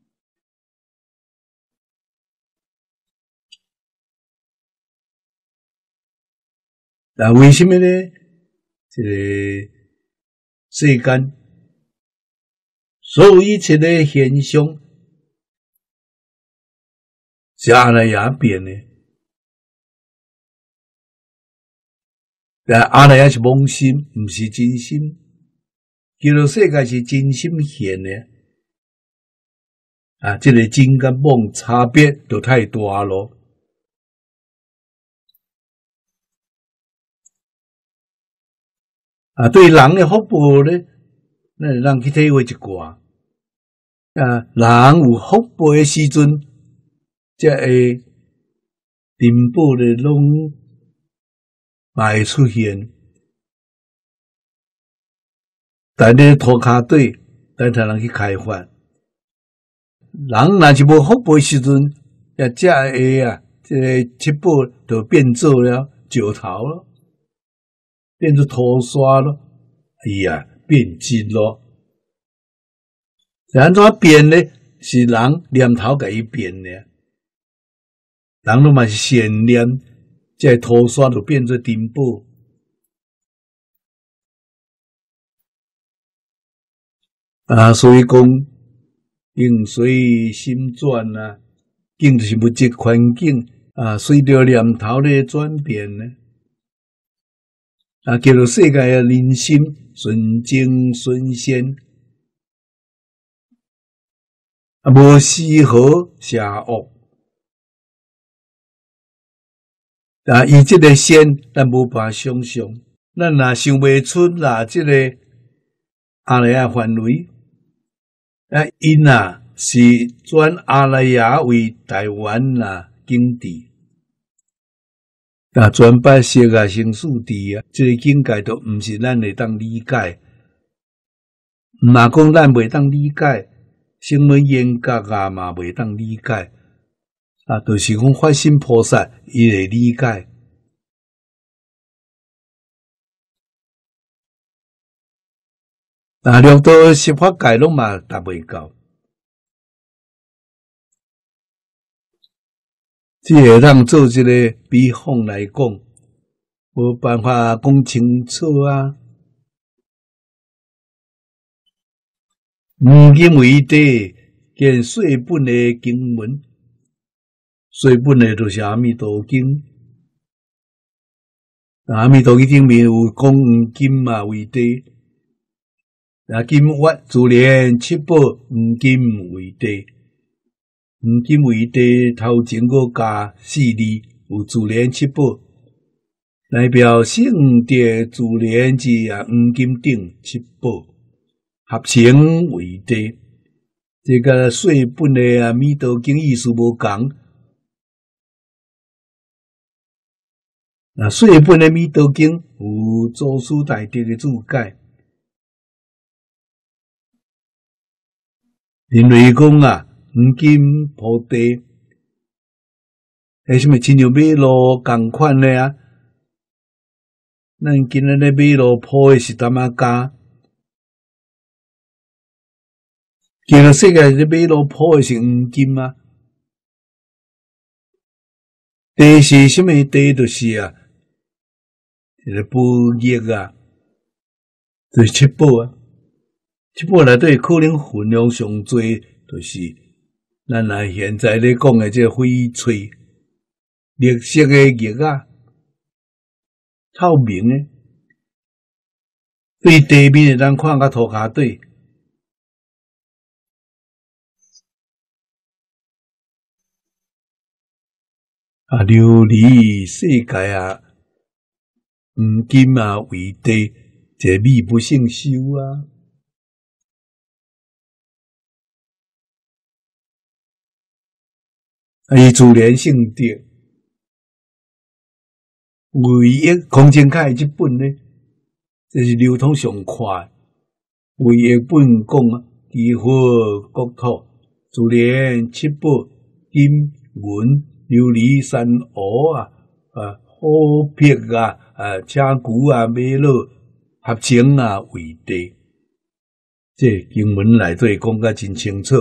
那为什么呢？这个世间所有一切的现象是安尼也变的，但安尼也是妄心，毋是真心。叫做世界是真心现的啊，这个真跟妄差别就太大咯。啊，对人的福报咧，咱人去体会一寡。啊，人有福报的时阵，才会珍宝咧拢嘛会出现。但你涂骹底，咱才能去开发。人若是无福报的时阵，也才会啊，这个七宝就变做了石头咯。变做土刷咯，哎呀，变质咯。是安怎变呢？是人念头甲伊变的。人拢嘛是善念，这土刷就变做珍宝。啊，所以讲境随心转啊，境就是物质环境啊，随着念头的转变呢。啊，叫做世界的人心顺境顺善，啊，无丝毫邪恶。啊，伊这个善，咱无办法想象，咱若想袂出啦，这个阿赖耶范围，啊，因啊是转阿赖耶为台湾啦境地。啊，全摆色啊，生死地啊，这个境界都毋是咱会当理解。若讲咱袂当理解，什么严格啊嘛袂当理解。啊，就是讲法身菩萨伊会理解。啊，六道十法界拢嘛达袂到。只会当做一个比方来讲，无办法讲清楚啊。因为地见岁本的经文，岁本的就是阿弥陀经。阿弥陀经顶面有讲金嘛为地，啊金挖自然七宝金为地。金为地头前个加4字，有自然七宝，代表圣德自然之啊金顶七宝合成为地。这个岁本的啊弥陀经意思无共，那岁本的弥陀经有祖师大德的注解，因为讲啊。金菩提，什么亲像马路共款的啊？ 咱今仔日马路铺的是淡仔膠，其實世界的馬路鋪的是黃金啊。地是什麼地？就是啊，這個寶玉啊，就是七寶啊。七寶內底可能分量上濟，就是咱現在咧講的這個翡翠、綠色的玉啊，透明的，對地面會當看到塗骹底。啊，琉璃世界啊，黃金啊為地，這美不勝收啊。伊自然性質，唯一空間較這本呢，這是流通上快。唯一本講啊，地火國土，自然七寶金銀。琉璃、珊瑚啊，虎皮啊，車龜啊，馬路合成啊為地，這經文內底講甲真清楚。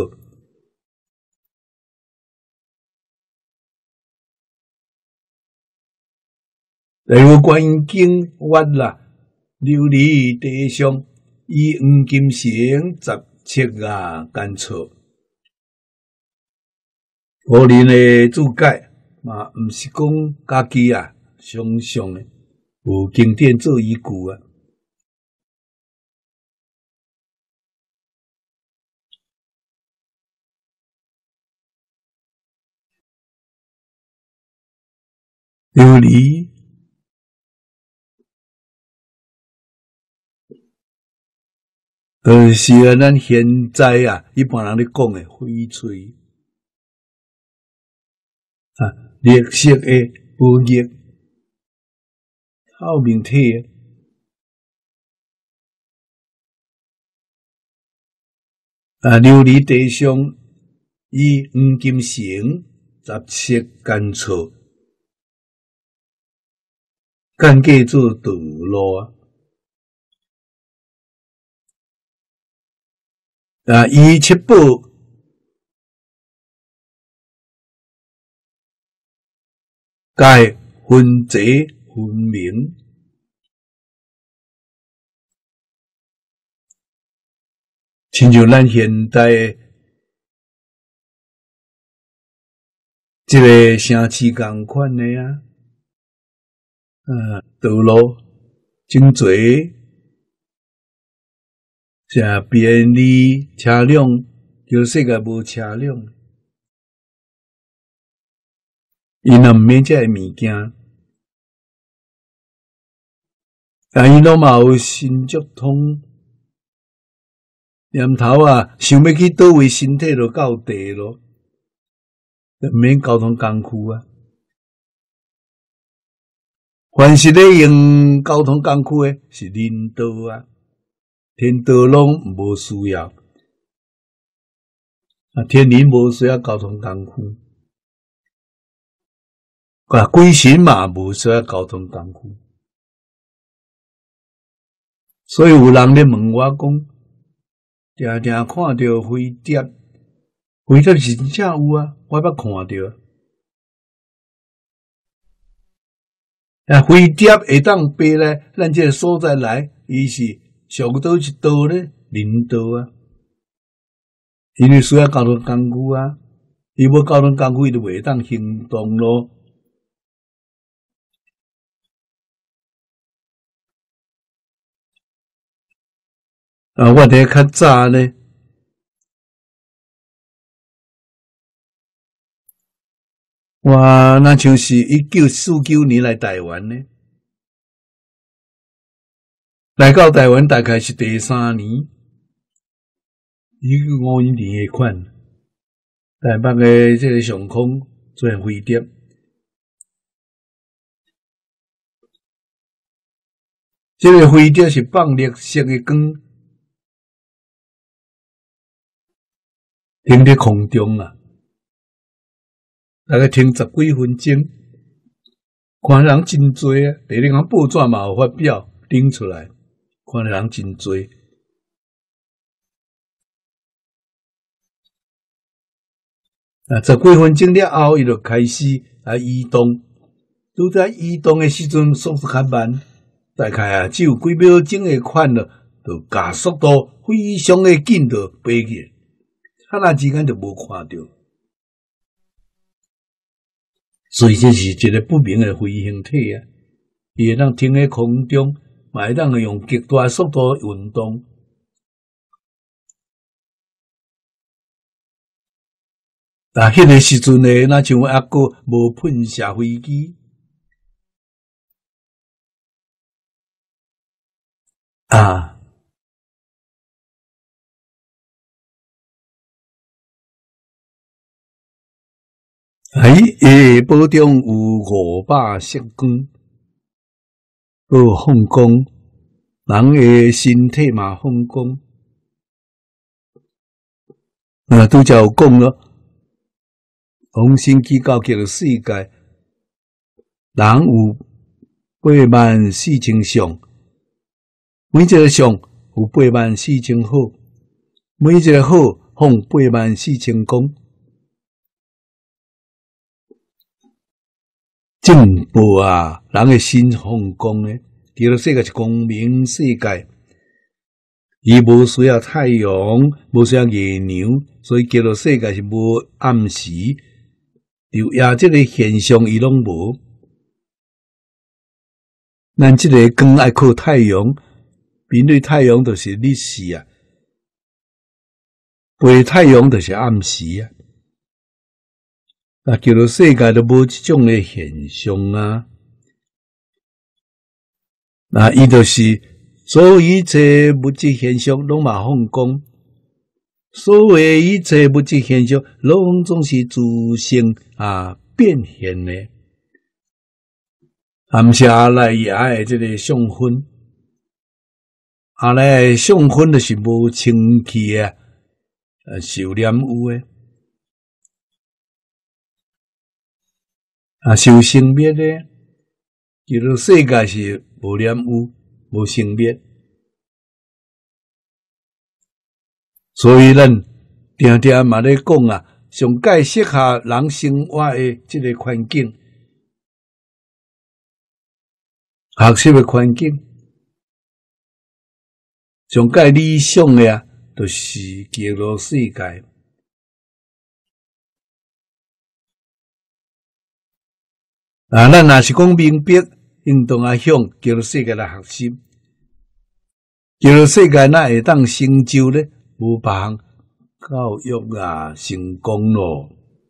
例如觀經曰啦，琉璃地上以黃金繩雜色啊干草。古人的注解嘛，毋是講家己啊，想象的，有經典做依據啊。琉璃就是啊，咱現在啊，一般人咧講的翡翠。啊，綠色的寶玉，透明體的。啊，琉璃地上以黃金繩雜色干草，間隔做道路啊。啊，以七寶。該分際分明，親像咱現代這個城市同款的啊，道路真濟，真便利，車輛叫世界無車輛。伊若毋免遮個物件，啊，伊攏嘛有新竹通，念頭啊，想要去倒位身體就到地咯，毋免交通工具啊。凡是咧用交通工具的，是人道啊，天道攏無需要，啊，天人無需要交通工具。啊，鬼神嘛無需要交通工具，所以有人咧問我講，定定看到飛碟，飛碟是真正有啊，我捌看到。啊，飛碟會當飛來咱這個所在來，伊是上倒一道咧，人道啊，因為需要交通工具啊，伊無交通工具，伊就袂當行動咯。啊，我哋較早呢，我那像是1949年來台灣呢，來到台灣大概是第3年，1952年的款，台北的這個上空出現飛碟，這個飛碟是放綠色的光。停在空中啊，大概停10幾分鐘， 看人真多啊，第二项报纸嘛有发表拎出来，看人真多。10几分钟了后，伊就开始移动。拄在移动的时阵，速度较慢，大概只有几秒钟的款了，就加速度非常的紧，就飞去。刹那之间就无看到，所以这是一个不明的飞行体啊！伊会当停在空中，嘛会当用极大速度运动。迄个时阵呢，那像还阁无喷射飞机啊。下堡中有500石棺，有放光，人的身体嘛放光。拄则有讲咯，红星基构叫做世界，人有84000相，每一个相有84000好，每一个好放84000光。进步啊，人的心放光呢，叫做世界是光明世界，伊无需要太阳，无需要月亮，所以叫做世界是无暗时，昼夜这个现象伊拢无。咱这个光爱靠太阳，面对太阳就是日时啊，背太阳就是暗时啊。叫做世界都无这种的现象啊！伊就是所有一切物质现象拢嘛放光，所有一切物质现象拢总是自性变现的。含是阿赖耶的这个相分，阿赖耶相分就是无清气啊，受染污的。受生灭咧，叫做世界是无染污、无生灭，所以咱定定嘛咧讲上界适合人生活的这个环境，学习的环境，上界理想的就是叫做世界。咱若是讲明白运动向叫做世界来学习，叫做世界哪会当成就咧？无别项教育成功咯。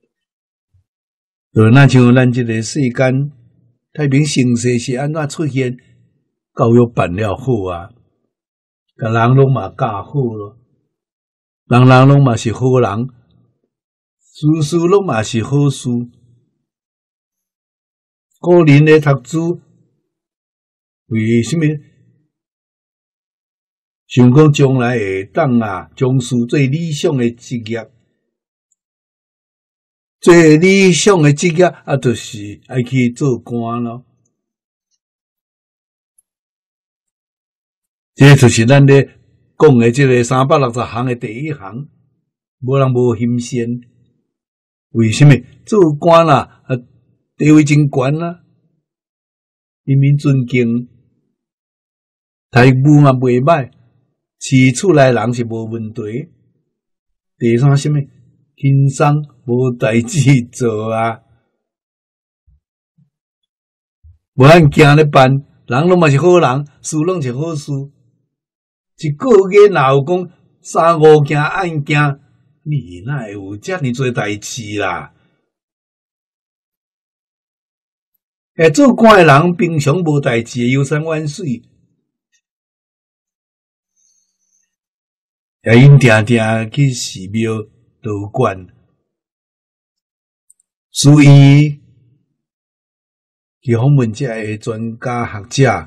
就那像咱这个世间太平盛世是安怎出现？教育办了好啊，甲人拢嘛教好咯，人拢嘛是好人，事拢嘛是好事。个人的读书，为什么想讲将来会当从事最理想的职业？最理想的职业就是爱去做官咯。这就是咱咧讲的这个360行的第一行，无人无欣羡。为什么做官地位真悬人民尊敬，态度嘛袂歹，饲厝内人是无问题。第三什么？轻松无代志做无按惊咧办，人拢嘛是好人，事拢是好事。一个月若有讲3-5件案件，你哪会有遮尔多代志啦？做官的人平常无代志，游山玩水，因定定去寺庙道观，所以去访问这些专家学者，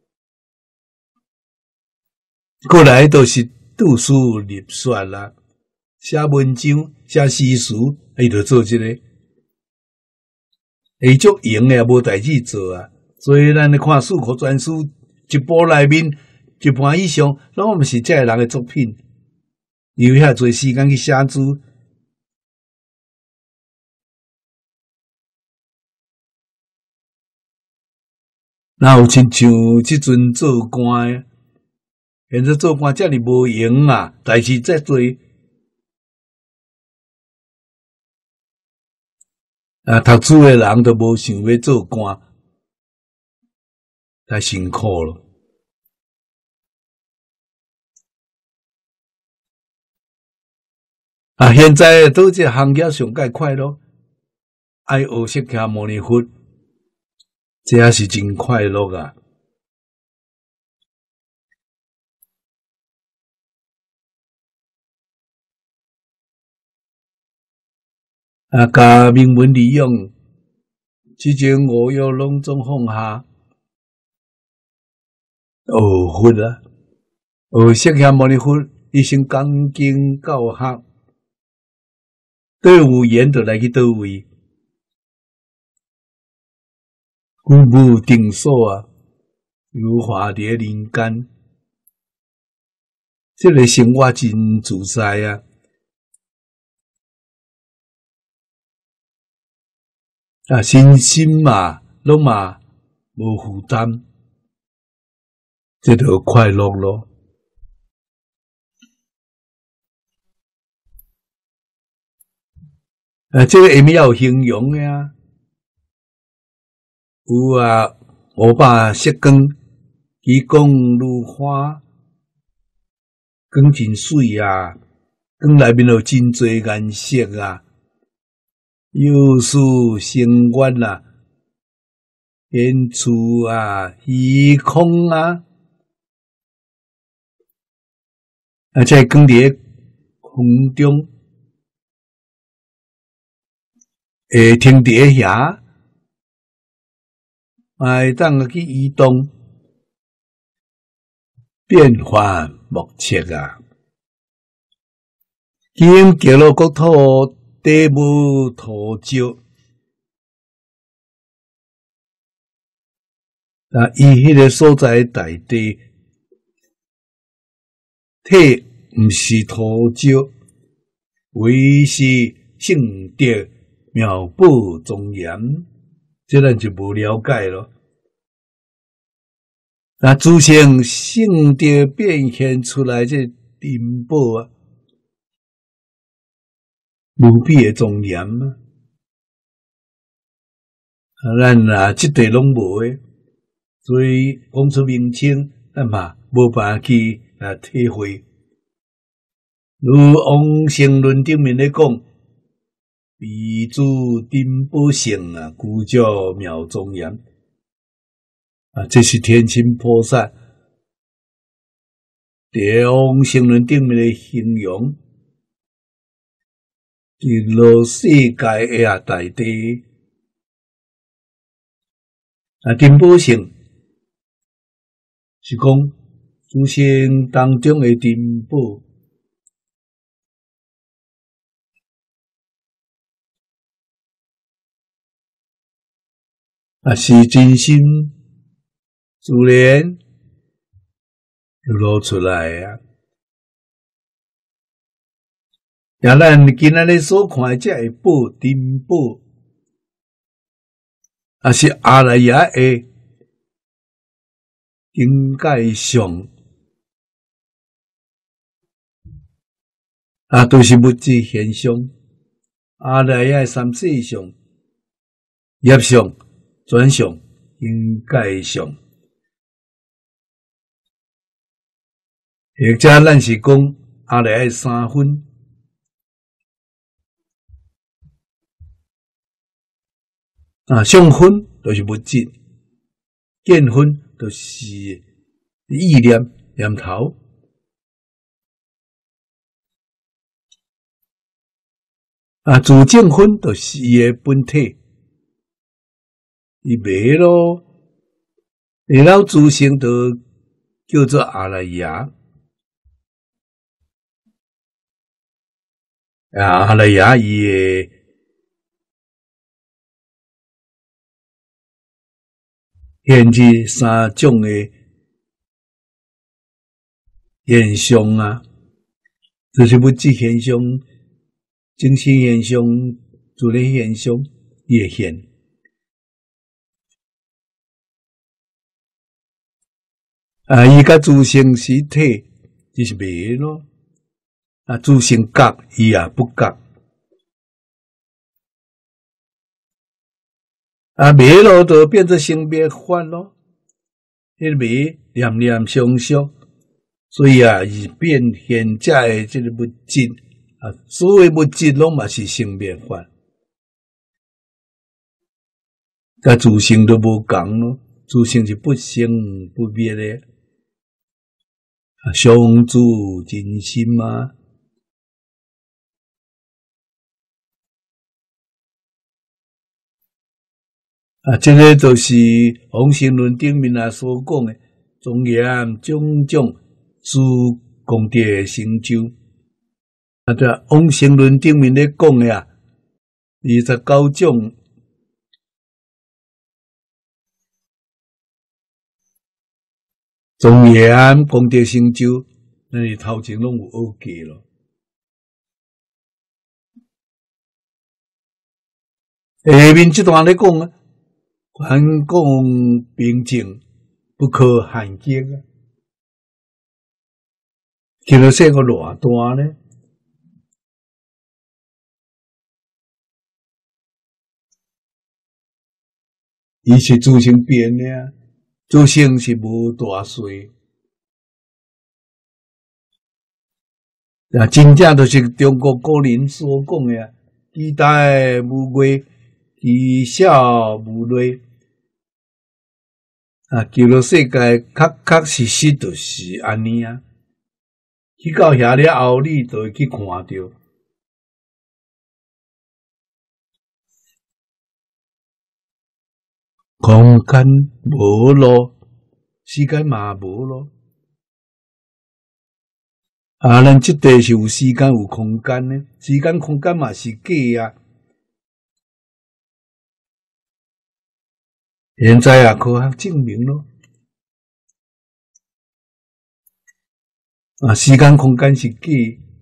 过来都是读书立说啦，写文章、写诗词，伊就做这个。 会足闲诶，也无代志做啊。所以咱咧看四库全书一部内面一半以上，拢毋是这个人诶作品，有遐侪时间去写字。哪有亲像即阵做官诶？现在做官遮尔无闲啊，代志遮多啊，读书诶人都无想要做官，太辛苦了。啊，现在倒这行业上介快乐，爱学释迦牟尼佛，这也是真快乐啊！啊，甲名闻利用，即种五欲拢总放下，学佛啊，学释迦牟尼佛，一生讲经教学，倒有缘就来去倒位，古无定数啊，如化伫人间，这个生活真自在啊！啊，身心嘛，拢嘛无负担，这就快乐咯。啊，这个下面要有形容的啊，有啊，我把色光，伊讲如花，光真水啊，光内面有真多颜色啊，有事生源啊，演出啊，虚空啊，啊，这光伫空中，会停伫遐，会当去移动，变幻莫测啊！经极乐国土地无土石，啊，伊迄个所在大地体毋是土石，唯是性德妙宝庄严，这咱就无了解咯。那自性性德变现出来这珍宝啊，无比的庄严啊！咱啊，即块拢无诶，所以讲出名称，咱嘛无办法去体会。如王成论顶面咧讲，彼主珍宝性啊，故叫妙庄严啊，这是天亲菩萨在王成论顶面咧形容，极乐世界诶啊大地啊，珍宝性是讲诸性当中诶珍宝。啊，是真心自然就露出来啊！也咱今仔日所看的这个宝珍宝，啊是阿赖耶的境界上，啊都是物质现象。阿赖耶三世上、业上、转上、境界上。或者咱是讲阿赖耶三分，啊相分就是物质，见分就是意念念头，啊自证分就是伊诶本体，伊袂咯，会了自性就叫做阿赖耶。啊，阿赖耶伊诶现这三种的现象啊，就是物质现象、精神现象、自然现象，伊会现。伊甲自性实体就是袂咯。自性觉伊也不觉。迷咯就变成生灭法咯。迄迷念念相续，所以伊变现者的这个物质所有物质拢嘛是生灭法，甲自性都无共咯。自性是不生不灭的，相自真心啊。这个就是往生论顶面所讲的庄严种种诸功德的成就。这往生论顶面咧讲的29种庄严功德成就，咱是头前拢有学过咯。下面这段咧讲啊，凡讲平静，不可罕见啊！其实这个偌大呢？伊是自性变的啊，自性是无大细。真正就是中国古人所讲的啊，其大无畏，其小无类。极乐世界确实实就是安尼啊。去到遐了后，你就会去看到。空间无咯，时间嘛无咯。咱这地是有时间有空间呢，时间空间嘛是假啊。现在科学证明咯，时间空间是假，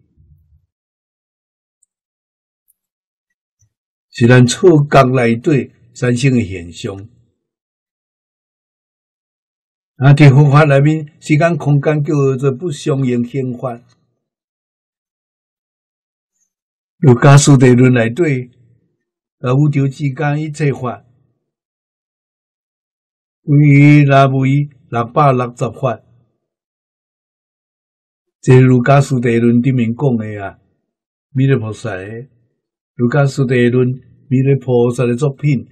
是咱触觉内底产生的现象。在佛法内面，时间空间叫做不相应现法。儒家师地论内底，宇宙之间一切法，归于660法。这儒家师地论里面讲的啊，弥勒菩萨的儒家师地论，弥勒菩萨的作品。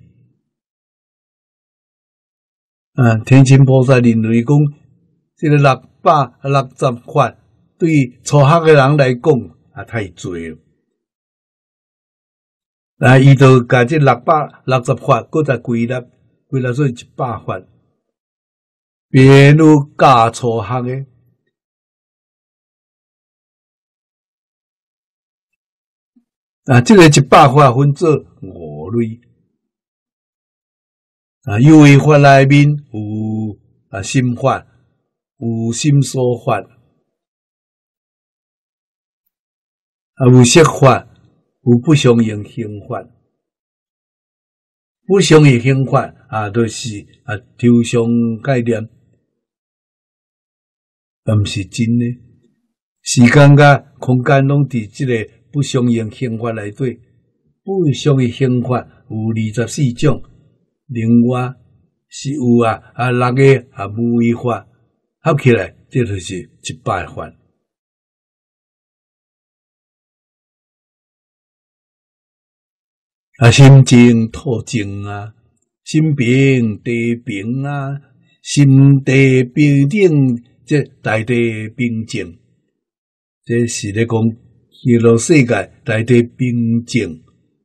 天亲菩萨认为讲，这个660法对初学的人来讲太多了。伊就把这660法，搁再归纳做100法，别如教初学的。这个100法分做5类。有为法内面有心法，有心所法，有色法，有不相应行法。不相应行法就是抽象概念，毋是真的。时间甲空间拢伫这个不相应行法内底。不相应行法有24种。另外是有6个无为法，合起来这就是100法。心静土静心平地平心地平等，这大地平静，这是咧讲极乐世界大地平静。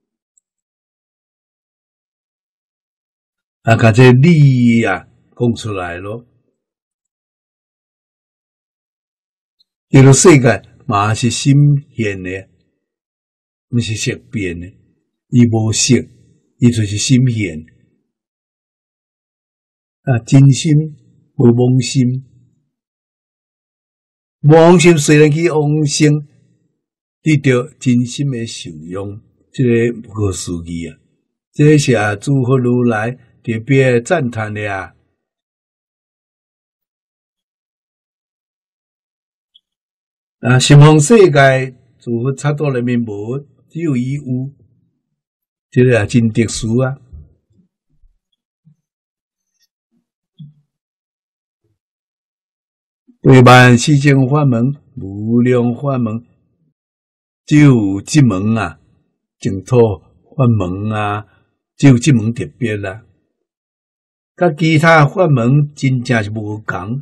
把这理讲出来咯。极乐世界嘛是心现的，不是色变的。伊无色，伊就是心现。 真心无妄心，妄心虽然去往生，得到真心的受用，这个不可思议啊！这是诸佛如来特别赞叹的啊！十方世界诸佛刹土内面无，只有伊有，这个也真特殊啊！对万世间法门，无量法门，只有这门啊，净土法门啊，只有这门特别啦。甲其他法门真正是无共。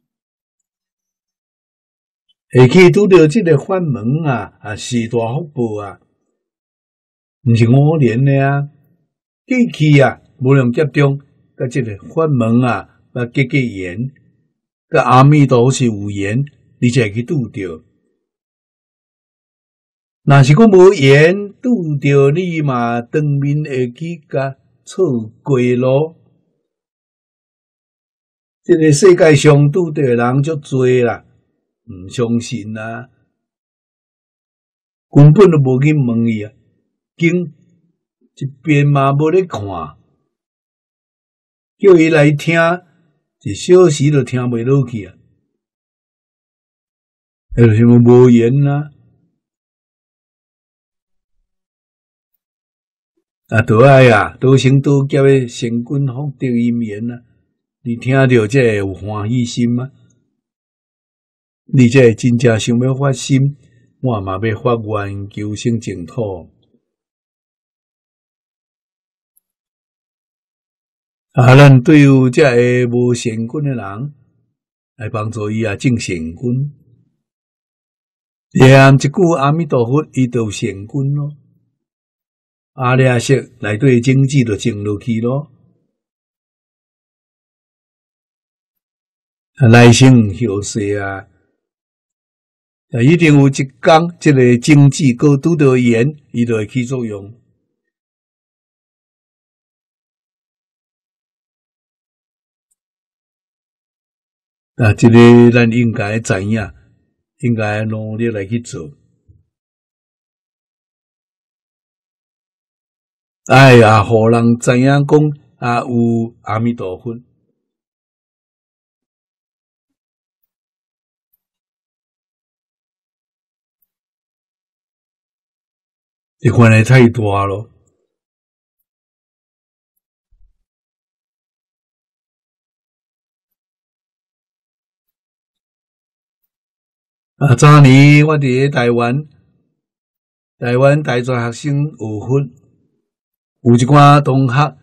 会去拄到这个法门啊，是大福报啊，毋是5年的啊，过去啊，无量劫中，甲这个法门啊，结缘。甲阿弥陀佛是有缘，你才会去拄着。若是讲无缘拄着，你嘛当面会去甲错过咯。这个世界上拄着的人足多啦，毋相信啊，根本都无去问伊啊，经一遍嘛无咧看，叫伊来听。一小时就听袂落去啊！迄个什么无缘都爱啊，多生多劫的善根福德因缘啊！你听到这有欢喜心啊！你这真正想要发心，我嘛要发愿求生净土。咱对有这个无善根的人，来帮助伊证善根。念一句阿弥陀佛，伊就有善根咯。阿弥陀内底经济就证落去咯。来生后世啊，一定有一天，这个经济搁拄到缘，伊就会起作用。这个咱应该知影，应该努力来去做。互人知影讲有阿弥陀佛。这关系太大咯。早年我伫台湾大专学生学佛，有一寡同学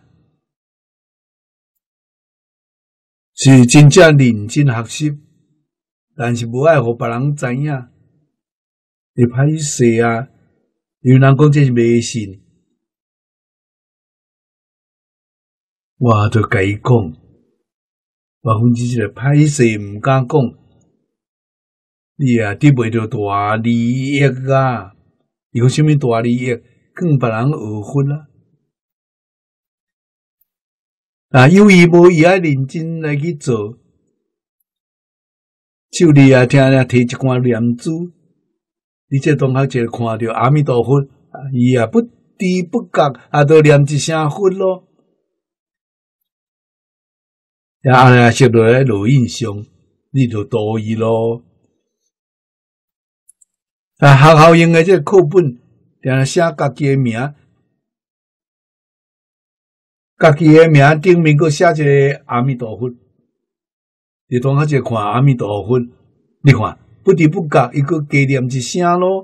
是真正认真学习，但是无爱互别人知影，会歹势啊！有人讲这是迷信，我就甲伊讲，1%歹势毋敢讲。你得袂到大利益啊！有啥物大利益，更别人学佛有意无意认真来去做。手里听摕一罐念珠，你这同学就看到阿弥陀佛，伊不知不觉就念一声佛咯。摄落来落印象，你就度伊咯。学校用的这个课本，定写家己的名，家己的名顶面佫写一个阿弥陀佛。你同学就看阿弥陀佛，你看不知不觉伊佫加念一声咯。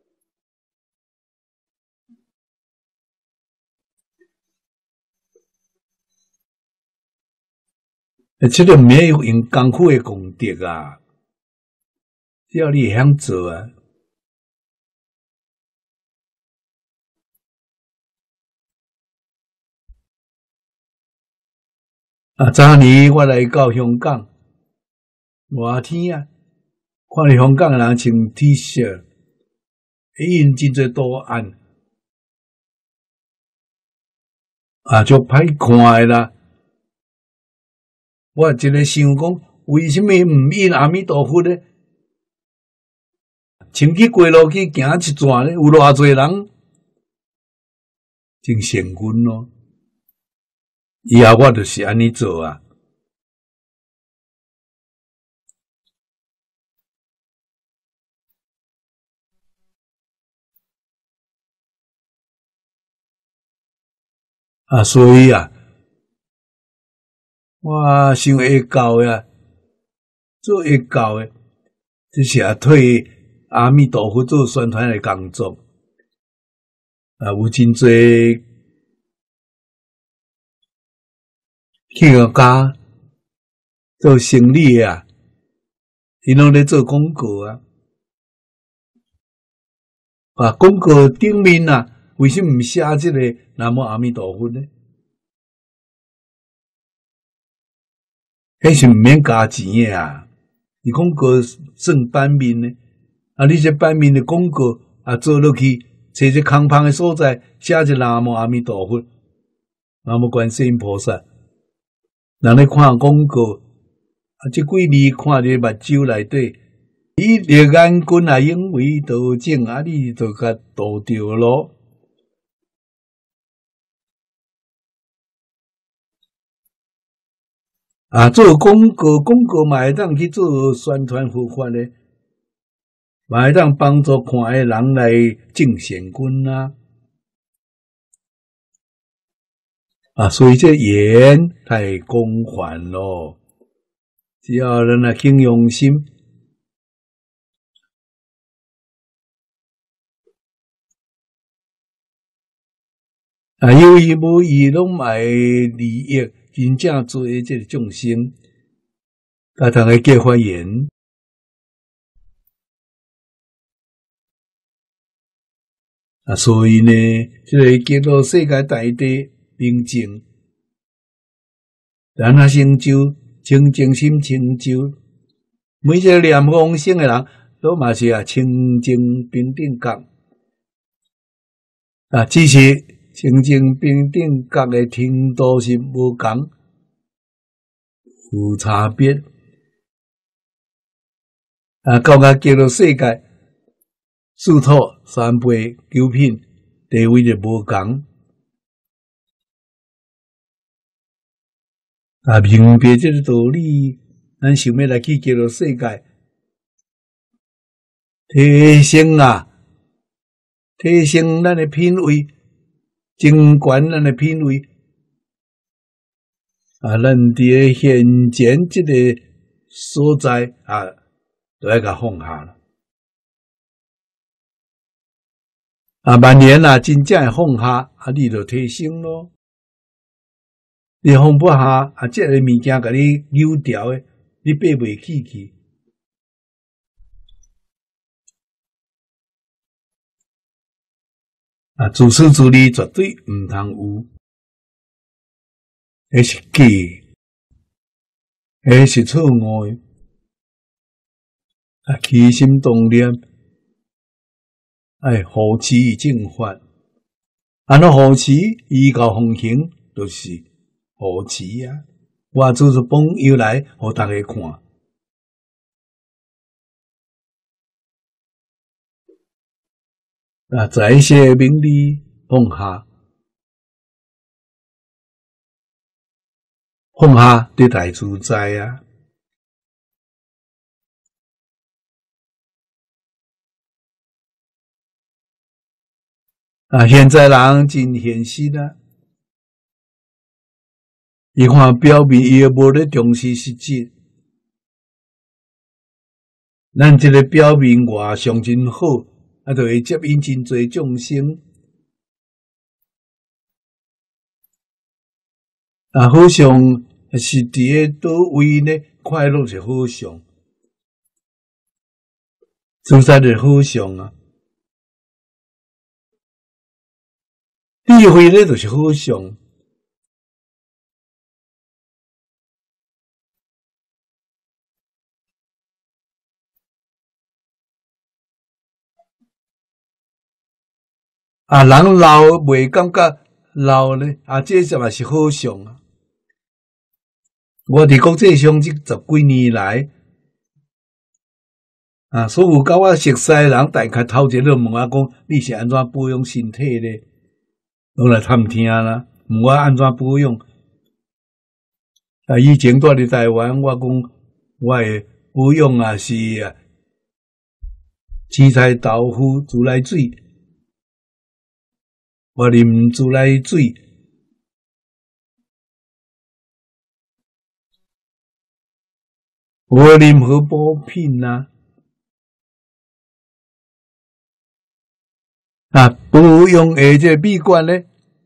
这个没有用功夫的功德啊，只要你会晓做啊。昨年我来到香港，热天啊，看到香港的人穿 T 恤，印真侪图案，足歹看的啦。 我一直想讲，为什么唔印阿弥陀佛呢？亲去过路去行一转呢，有偌济人真善根咯。以后我就是安尼做啊。所以啊，我想会教呀，做会教的，就是替阿弥陀佛做宣传的工作。有真侪企业家做生意啊，伊拢咧做广告啊。广告顶面啊，为什么唔写这个南无阿弥陀佛呢？迄是唔免加钱的啊！你广告算版面呢？你这版面的广告做落去，找一空旷的所在，写一南无阿弥陀佛，南无观世音菩萨。人咧看广告，这几字看伫目睭内底，你的眼根因为道正，你就甲度着咯。做广告嘛会当去做宣传佛法咧，嘛会当帮助看的人来正善根所以这言太广泛咯，只要咱肯用心。有意无意拢会利益真正做的这个众生，甲通个结发言。所以呢，这个极乐世界大地平静，咱成就清净心成就，每一个念往生的人，都嘛是清净平等觉。只是清净平等觉的程度是无同，有差别。到个极乐世界，四土三辈九品地位就无同。明白这个道理，咱想要来去极乐世界，提升咱的品位，增悬咱的品位。咱伫现前这个所在都要甲放下了。万年真正会放下，你就提升咯。你放不下，这个物件甲你扭掉的，你爬袂起去。自私自利绝对唔通有，那是假，那是错误的。起心动念，护持正法。怎护持？依教奉行，就是护持啊。我做出榜样来，互大家看。在些名利放下，放下就大自在啊！现在人真现实啊！伊看表面，伊也无咧重视实质。咱这个表面外相真好，就会接引真侪众生。好像是伫个倒位呢？快乐是好相，自在是好相啊！智慧呢就是好相。人老袂感觉老呢，这也是好相啊。 我伫国际上这10几年来，所有甲我熟悉的人，大概头一个都问我讲，你是安怎保养身体咧？拢来探听啦，问我安怎保养。以前住伫台湾，我讲我的保养啊是青菜、豆腐、自来水，我啉自来水。无任何补品啊！保养的这秘诀呢，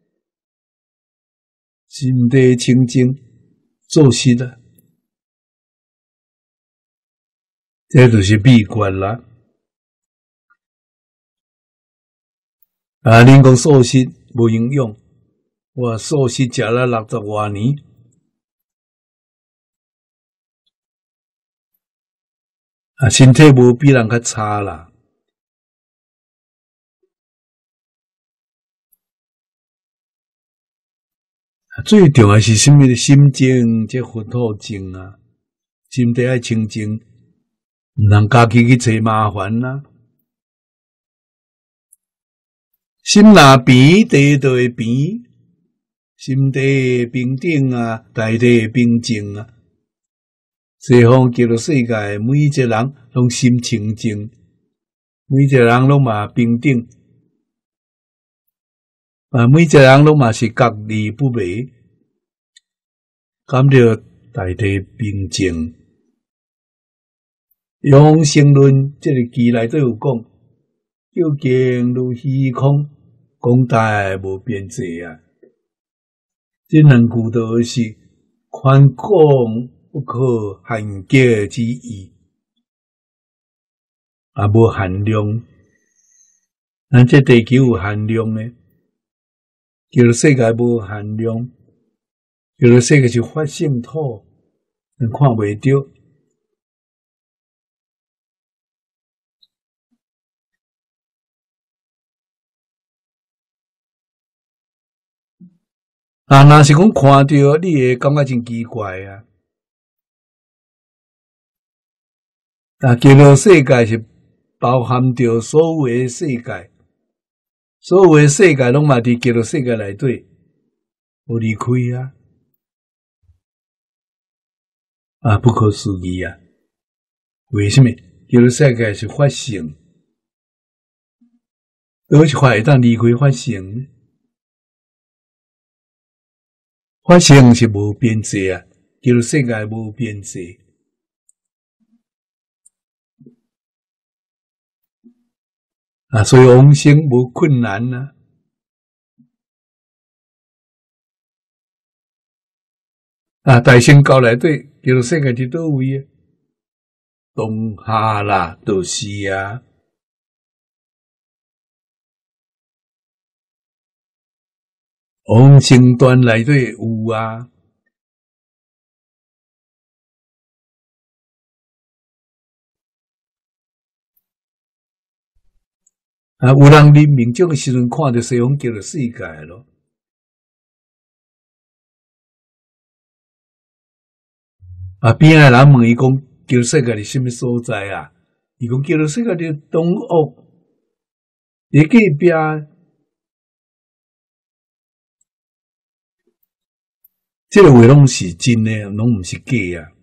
心地清净，做事的，这就是秘诀啦。恁讲素食无营养，我素食食了60多年。身体无比人较差啦。最重要是什么？心静，这佛土静啊，心地爱清净，毋通家己去找麻烦啦。心若平，地就会平；心地平等啊，大地会平静啊。西方叫做世界，每一个人拢心清净，每一个人拢嘛平等，每一个人拢嘛是各离不违，感到大地平静。永生论这个句内都有讲，究竟如虚空，广大无边际啊！这两句都是宽广不可限计之意，无限量。咱这地球有限量呢，叫做世界无限量，叫做世界是法性土，咱看袂到。若是讲看到，你会感觉真奇怪啊！叫做世界是包含着所有的世界，所有的世界拢嘛伫叫做世界内底，无离开不可思议啊！为什么？叫做世界是法性，倒一块会当离开法性呢？法性是无边际啊，叫做世界无边际。所以往生无困难啊。大乘教内底叫做世界伫倒位啊？当下啦，就是啊。往生段内底有啊。有人临命终的时阵，看到西方叫做世界咯。边仔人问伊讲，叫世界伫什么所在啊？伊讲叫做世界伫东欧，伫隔壁。这个话拢是真的，拢毋是假啊！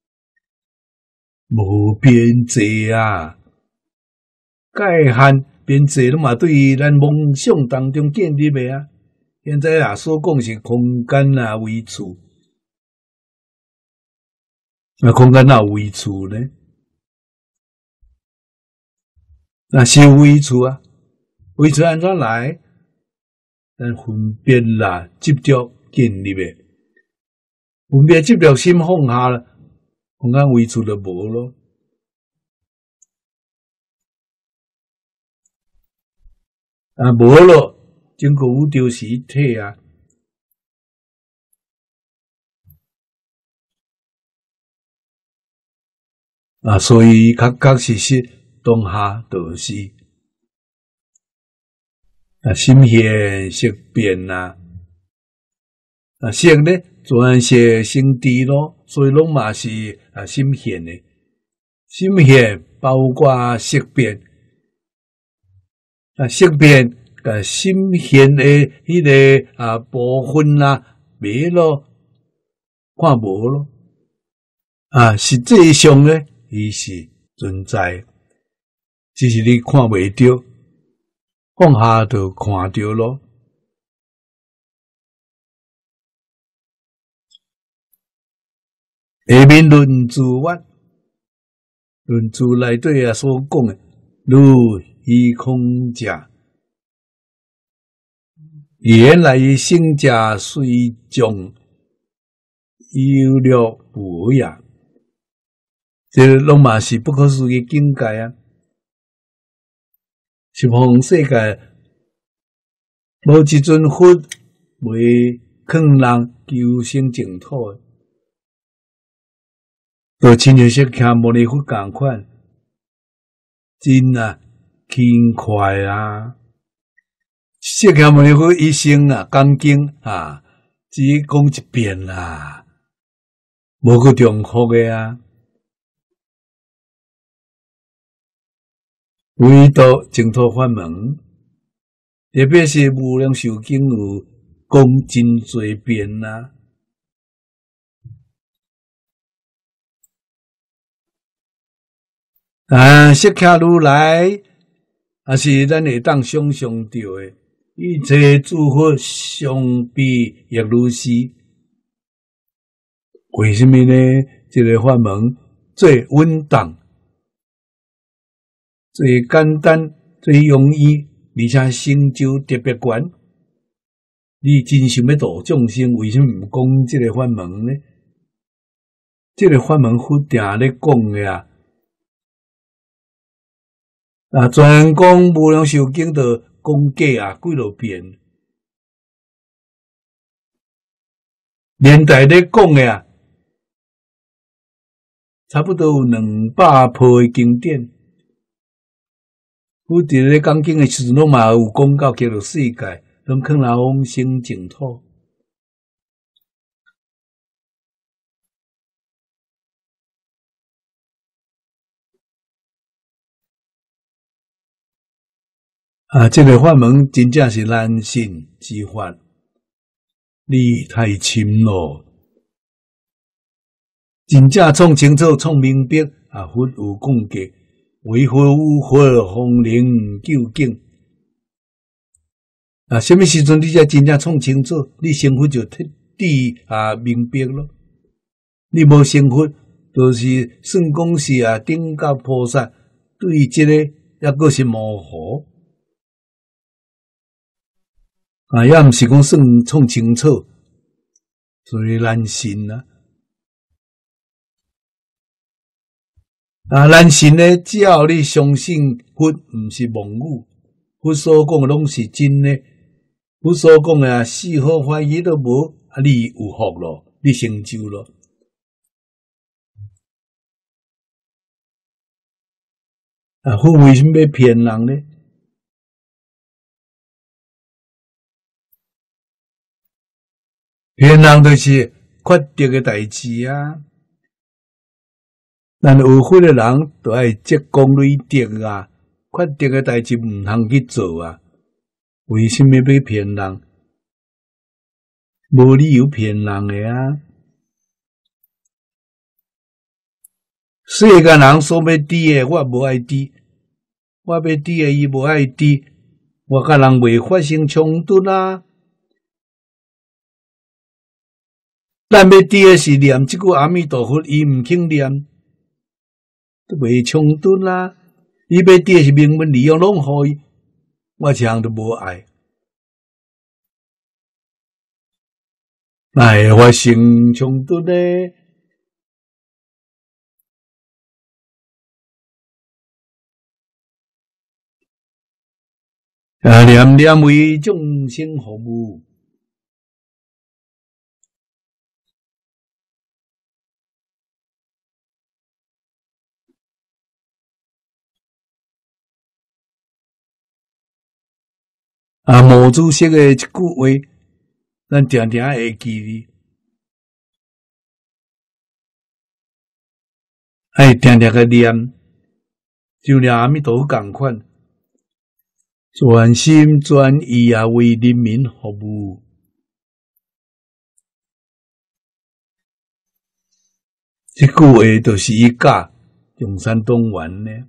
无边际啊，界限边际拢嘛对于咱梦想当中建立的啊。现在所讲是空间为处，空间哪有为处呢？是有为处啊，为处安怎来？咱分别啦，执着建立的。分别执着心放下了，空间为处就无咯。无咯，整个宇宙是一体啊。所以确实当下就是心现色变啊。色呢？ 全是生智咯，所以拢嘛是心现的。心现包括色变，色变心现的迄个部分啦，没咯，看无咯。实际上呢，伊是存在，只是你看袂到，放下就看到咯。下面论自法，论自内底所讲的，如虚空者，原来性者虽众有略不也。这拢嘛是不可思议境界啊！十方世界无一尊佛为劝人求生净土的，就亲像释迦牟尼佛同款，真轻快啊！释迦牟尼佛一生讲经只讲一遍无去重复的啊。唯独净土法门，特别是无量寿经有讲真多遍释迦如来也是咱会当想象到的，一切诸佛相比亦如是。为什么呢？这个法门最稳当，最简单，最容易，而且成就特别悬。你真想要度众生，为什么唔讲这个法门呢？这个法门佛定咧讲的专讲无量寿经就讲假几落遍，连带咧讲的差不多有200部的经典。佛伫咧讲经的时阵，拢嘛有讲到极乐世界，拢劝人往生净土。这个法门真正是难信之法，你太深咯！真正创清楚、创明白佛有讲过。为佛有佛，方能究竟。什么时阵你才真正创清楚？你成佛就彻底明白咯。你无成佛，就是算讲是顶觉菩萨，对这个也阁是模糊。也毋是讲算创清楚，所以难信难信呢，只要你相信佛毋是妄语，佛所讲的拢是真的，佛所讲的丝毫怀疑都无，你有福咯，你成就咯。佛为什么要骗人呢？骗人就是缺德的代志咱学佛的人都爱积功累德缺德的代志毋通去做为什么要骗人？无理由骗人的世间人所要知的，我无爱知；我要知的，伊无爱知。我甲人袂发生冲突咱要知的是念这句阿弥陀佛，伊毋肯念。都袂冲突你要知的是名闻利养，拢互伊，我一项都无爱，哪会发生冲突呢？念念为众生服务。毛主席的一句话，咱常常会记哩。 爱定定个念，就连阿弥陀佛共款，专心专意啊，为人民服务。这句话就是伊教中山东元呢。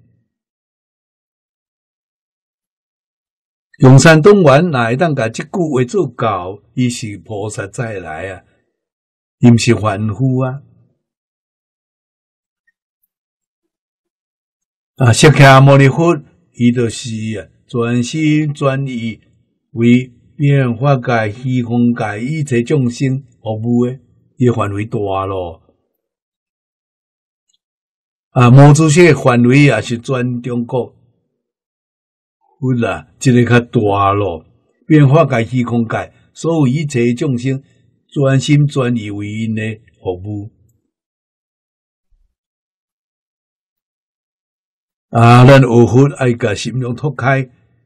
中山东元哪会当甲这句话做教？伊是菩萨再来啊，伊毋是凡夫啊。释迦牟尼佛，伊就是专心专意为变化界、虚空界一切众生服务的，伊范围大咯。毛主席的范围也是全中国，佛啦，这个较大咯。变化界、虚空界，所有一切众生专心专意为因的服务。咱学佛爱甲心量拓开，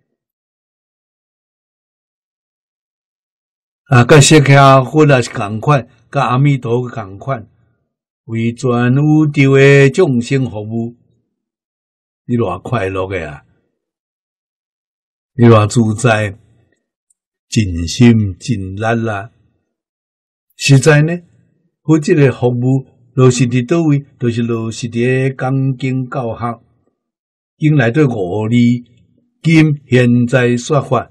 甲释迦佛也是共款，甲阿弥陀佛共款，为全宇宙的众生服务，你偌快乐个啊！你偌自在，尽心尽力啦！实在呢，佛这个服务落实伫倒位，就是落实伫讲经教学。经内底5字，今现在说法，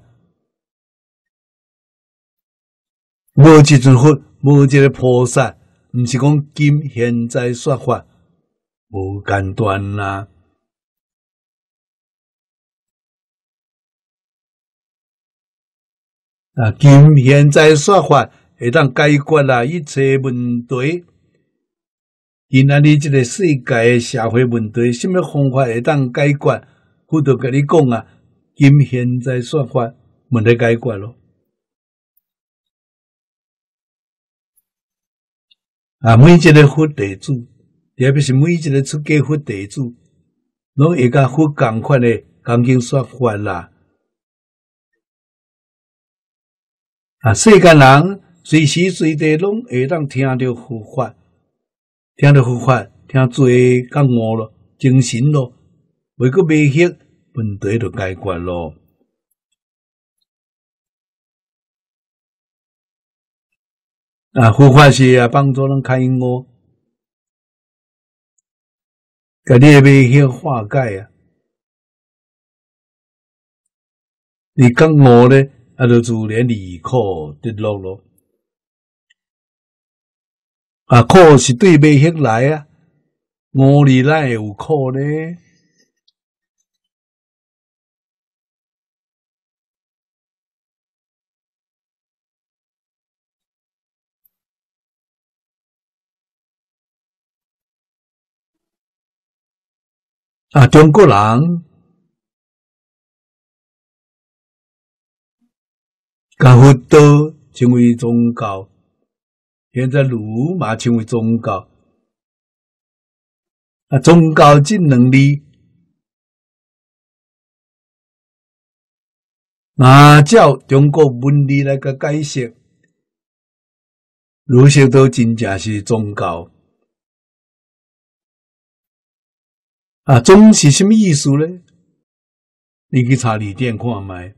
无即阵佛，无即个菩萨，毋是讲今现在说法，无简单啦。今现在说法会当解决啦一切问题。今仔日这个世界的社会问题，什么方法会当解决？佛就甲你讲啊，今现在说法问题解决咯。每一个佛弟子，特别是每一个出家佛弟子，拢会甲佛共款的讲经说法啦。世间人随时随地拢会当听到佛法。听到佛法，听做觉悟咯，精神咯，袂阁迷惑，问题就解决咯。佛法是帮助人开悟，甲你的迷惑化解啊。你觉悟咧，就自然离苦得乐咯。苦是对迷惑来啊，悟里哪会有苦呢？中国人甲佛道成为宗教。现在儒嘛成为宗教，宗教这两字，照中国文理来个解释，儒释道真正是宗教。宗是什么意思呢？你去查字典看卖。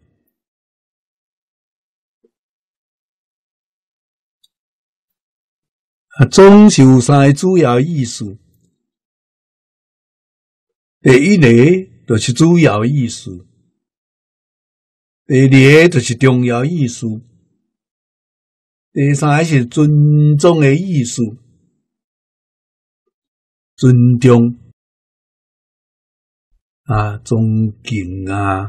宗是有3个主要意思。第一个就是主要意思，第二个就是重要意思，第三个是尊重的意思，尊重尊敬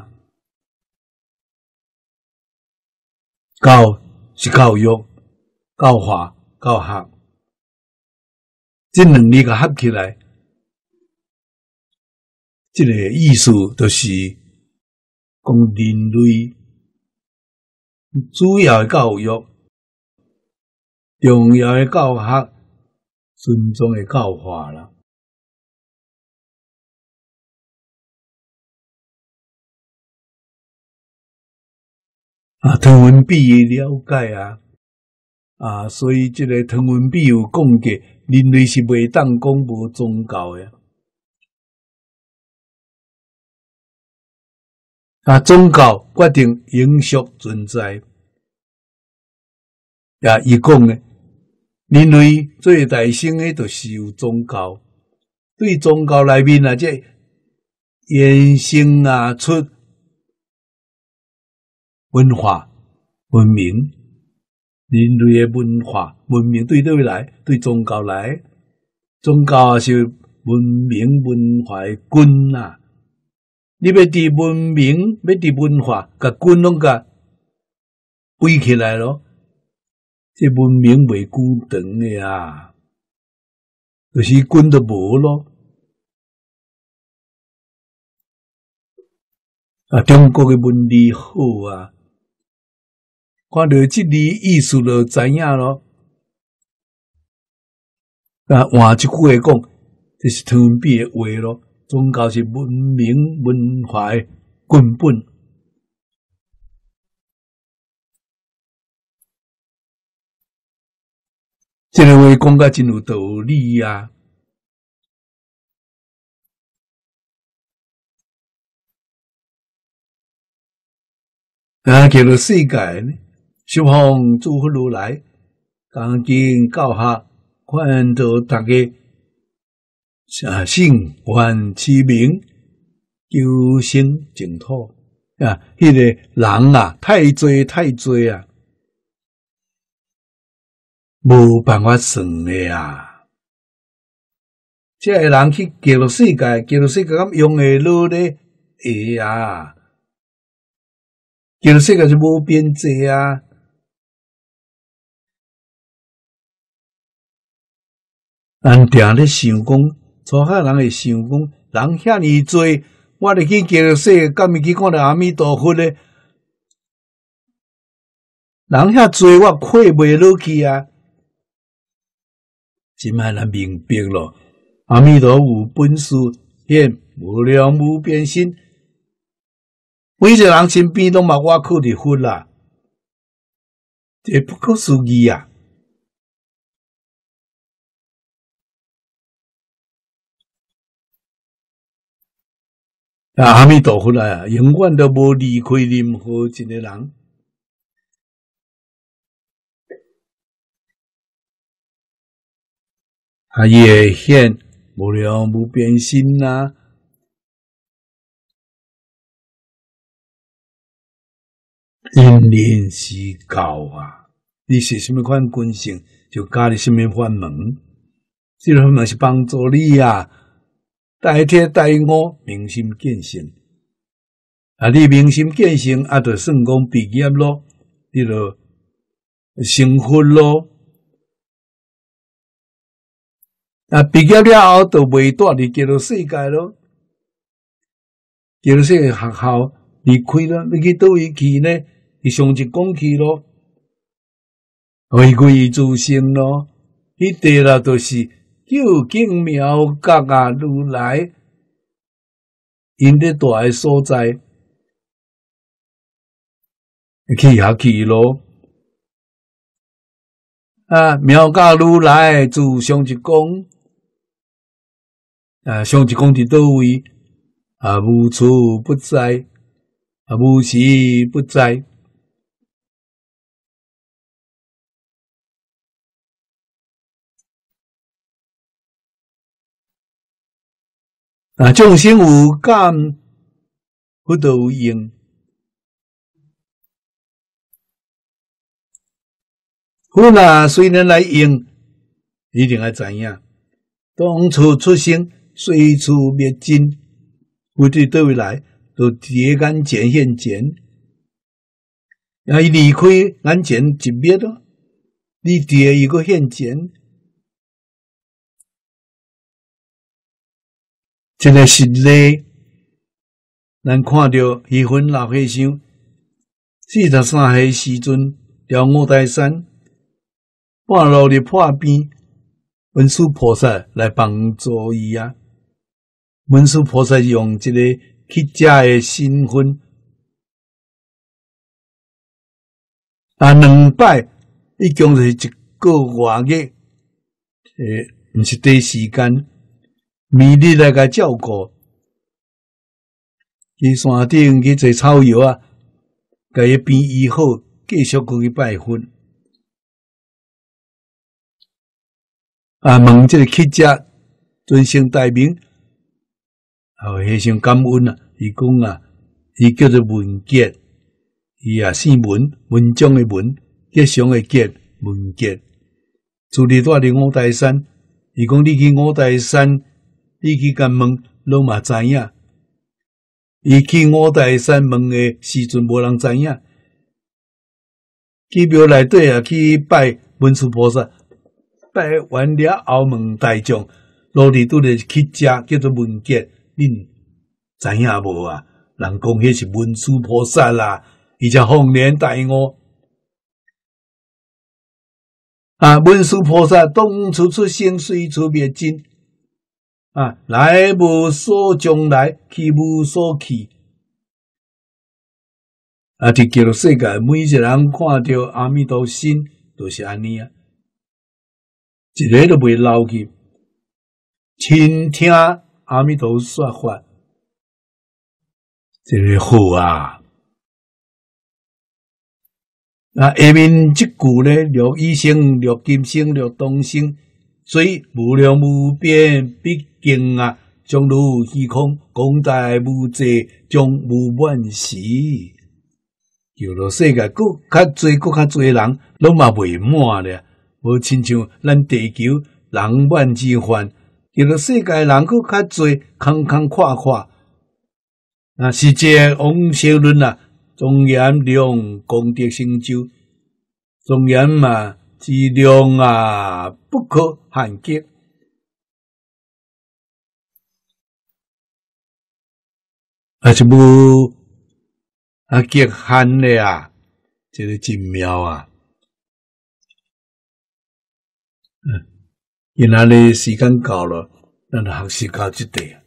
教是教育、教化、教学。这两字甲合起来，这个意思就是讲人类主要的教育、重要的教学、尊重的教化啦。唐文比了解所以这个唐文比有讲过，人类是袂当讲无宗教的。 宗教决定永续存在。伊讲呢，人类最大生的就是有宗教，对宗教内面这衍生出文化、文明，人类的文化、文明对倒来？对宗教来，宗教也是文明文化的根啊！你要伫文明，要伫文化，甲根拢甲围起来咯。这文明袂久长的啊，就是根都无咯。中国的文理好啊，看到这字意思就知影咯。换一句话讲，这是汤文比的话咯。宗教是文明文化的根本。这个话讲甲真有道理啊！叫做世界呢，十方诸佛如来，讲经教学，劝导大家圣愿持名，求生净土迄个人太多啊！无办法算的啊！这个人去叫世界咁用的脑咧会啊！叫世界就无边际啊！咱定咧想讲，初下人会想讲，人遐尼多，我入去叫世界，敢会去看到阿弥陀佛咧？人遐多，我过袂落去啊！即摆咱明白咯，阿弥陀有本事现无量无边身，每一个人身边拢嘛我靠伫佛啦，这不可思议啊！阿弥陀佛永远都无离开任何一个人。伊会显无量无边身啊！因是教啊！你是什么款根性，就教你什么法门。这个法门是帮助你啊，代替代我明心见性。你明心见性就算讲毕业咯，你就成佛咯。毕业了后，就袂带你叫做世界咯，叫做世界学校离开咯，你去倒位去呢？去上一讲去咯，回归自性咯。迄地啦，就是究竟妙觉如来因咧住诶所在，去下去咯。妙觉如来自上一讲。上一讲伫倒位？无处不在，无时不在。众生有感，佛都有应。佛虽然来应，一定要知影，当初出生。随处灭尽，佛伫倒位来，就伫眼前现前。伊离开眼前一灭咯，你伫伊个现前，这个实例，咱看到虚云老和尚43岁时阵，了五台山，半路入破边，文殊菩萨来帮助伊啊。文殊菩萨用一个乞食的身份2摆，一共就是1个月，毋是短时间，每日来甲照顾， 去山顶去做草药啊，甲伊病医好，继续过去拜佛。问这个乞食尊姓大名，非常感恩啊！伊讲伊叫做文杰，伊姓文，文章的文，吉祥的吉，文杰。住伫住伫五台山，伊讲你去五台山，你去甲问，拢嘛知影。伊去五台山问的时阵，无人知影。去庙内底去拜文殊菩萨，拜完了后问大众，路伫拄着乞食叫做文杰，恁知影无啊？人讲迄是文殊菩萨啦，伊才放莲大悟。文殊菩萨东处出生，随处灭尽。来无所将来，去无所去。伫极乐世界，每一个人看到阿弥陀身，都是安尼啊，一个都袂漏去。亲听阿弥陀说法，这个好啊。下面这句呢，六一生、六今生、六当生，虽无量无边，毕竟将如虚空，广大无际，将无满时。极乐世界搁较侪人，拢嘛袂满咧，无亲像咱地球人满之患。极乐世界人搁较侪，空垮垮。是这王小论庄严量功德成就，庄严之量不可限极。是无极限的这个真妙啊！今仔日时间到了，咱就学习到这地。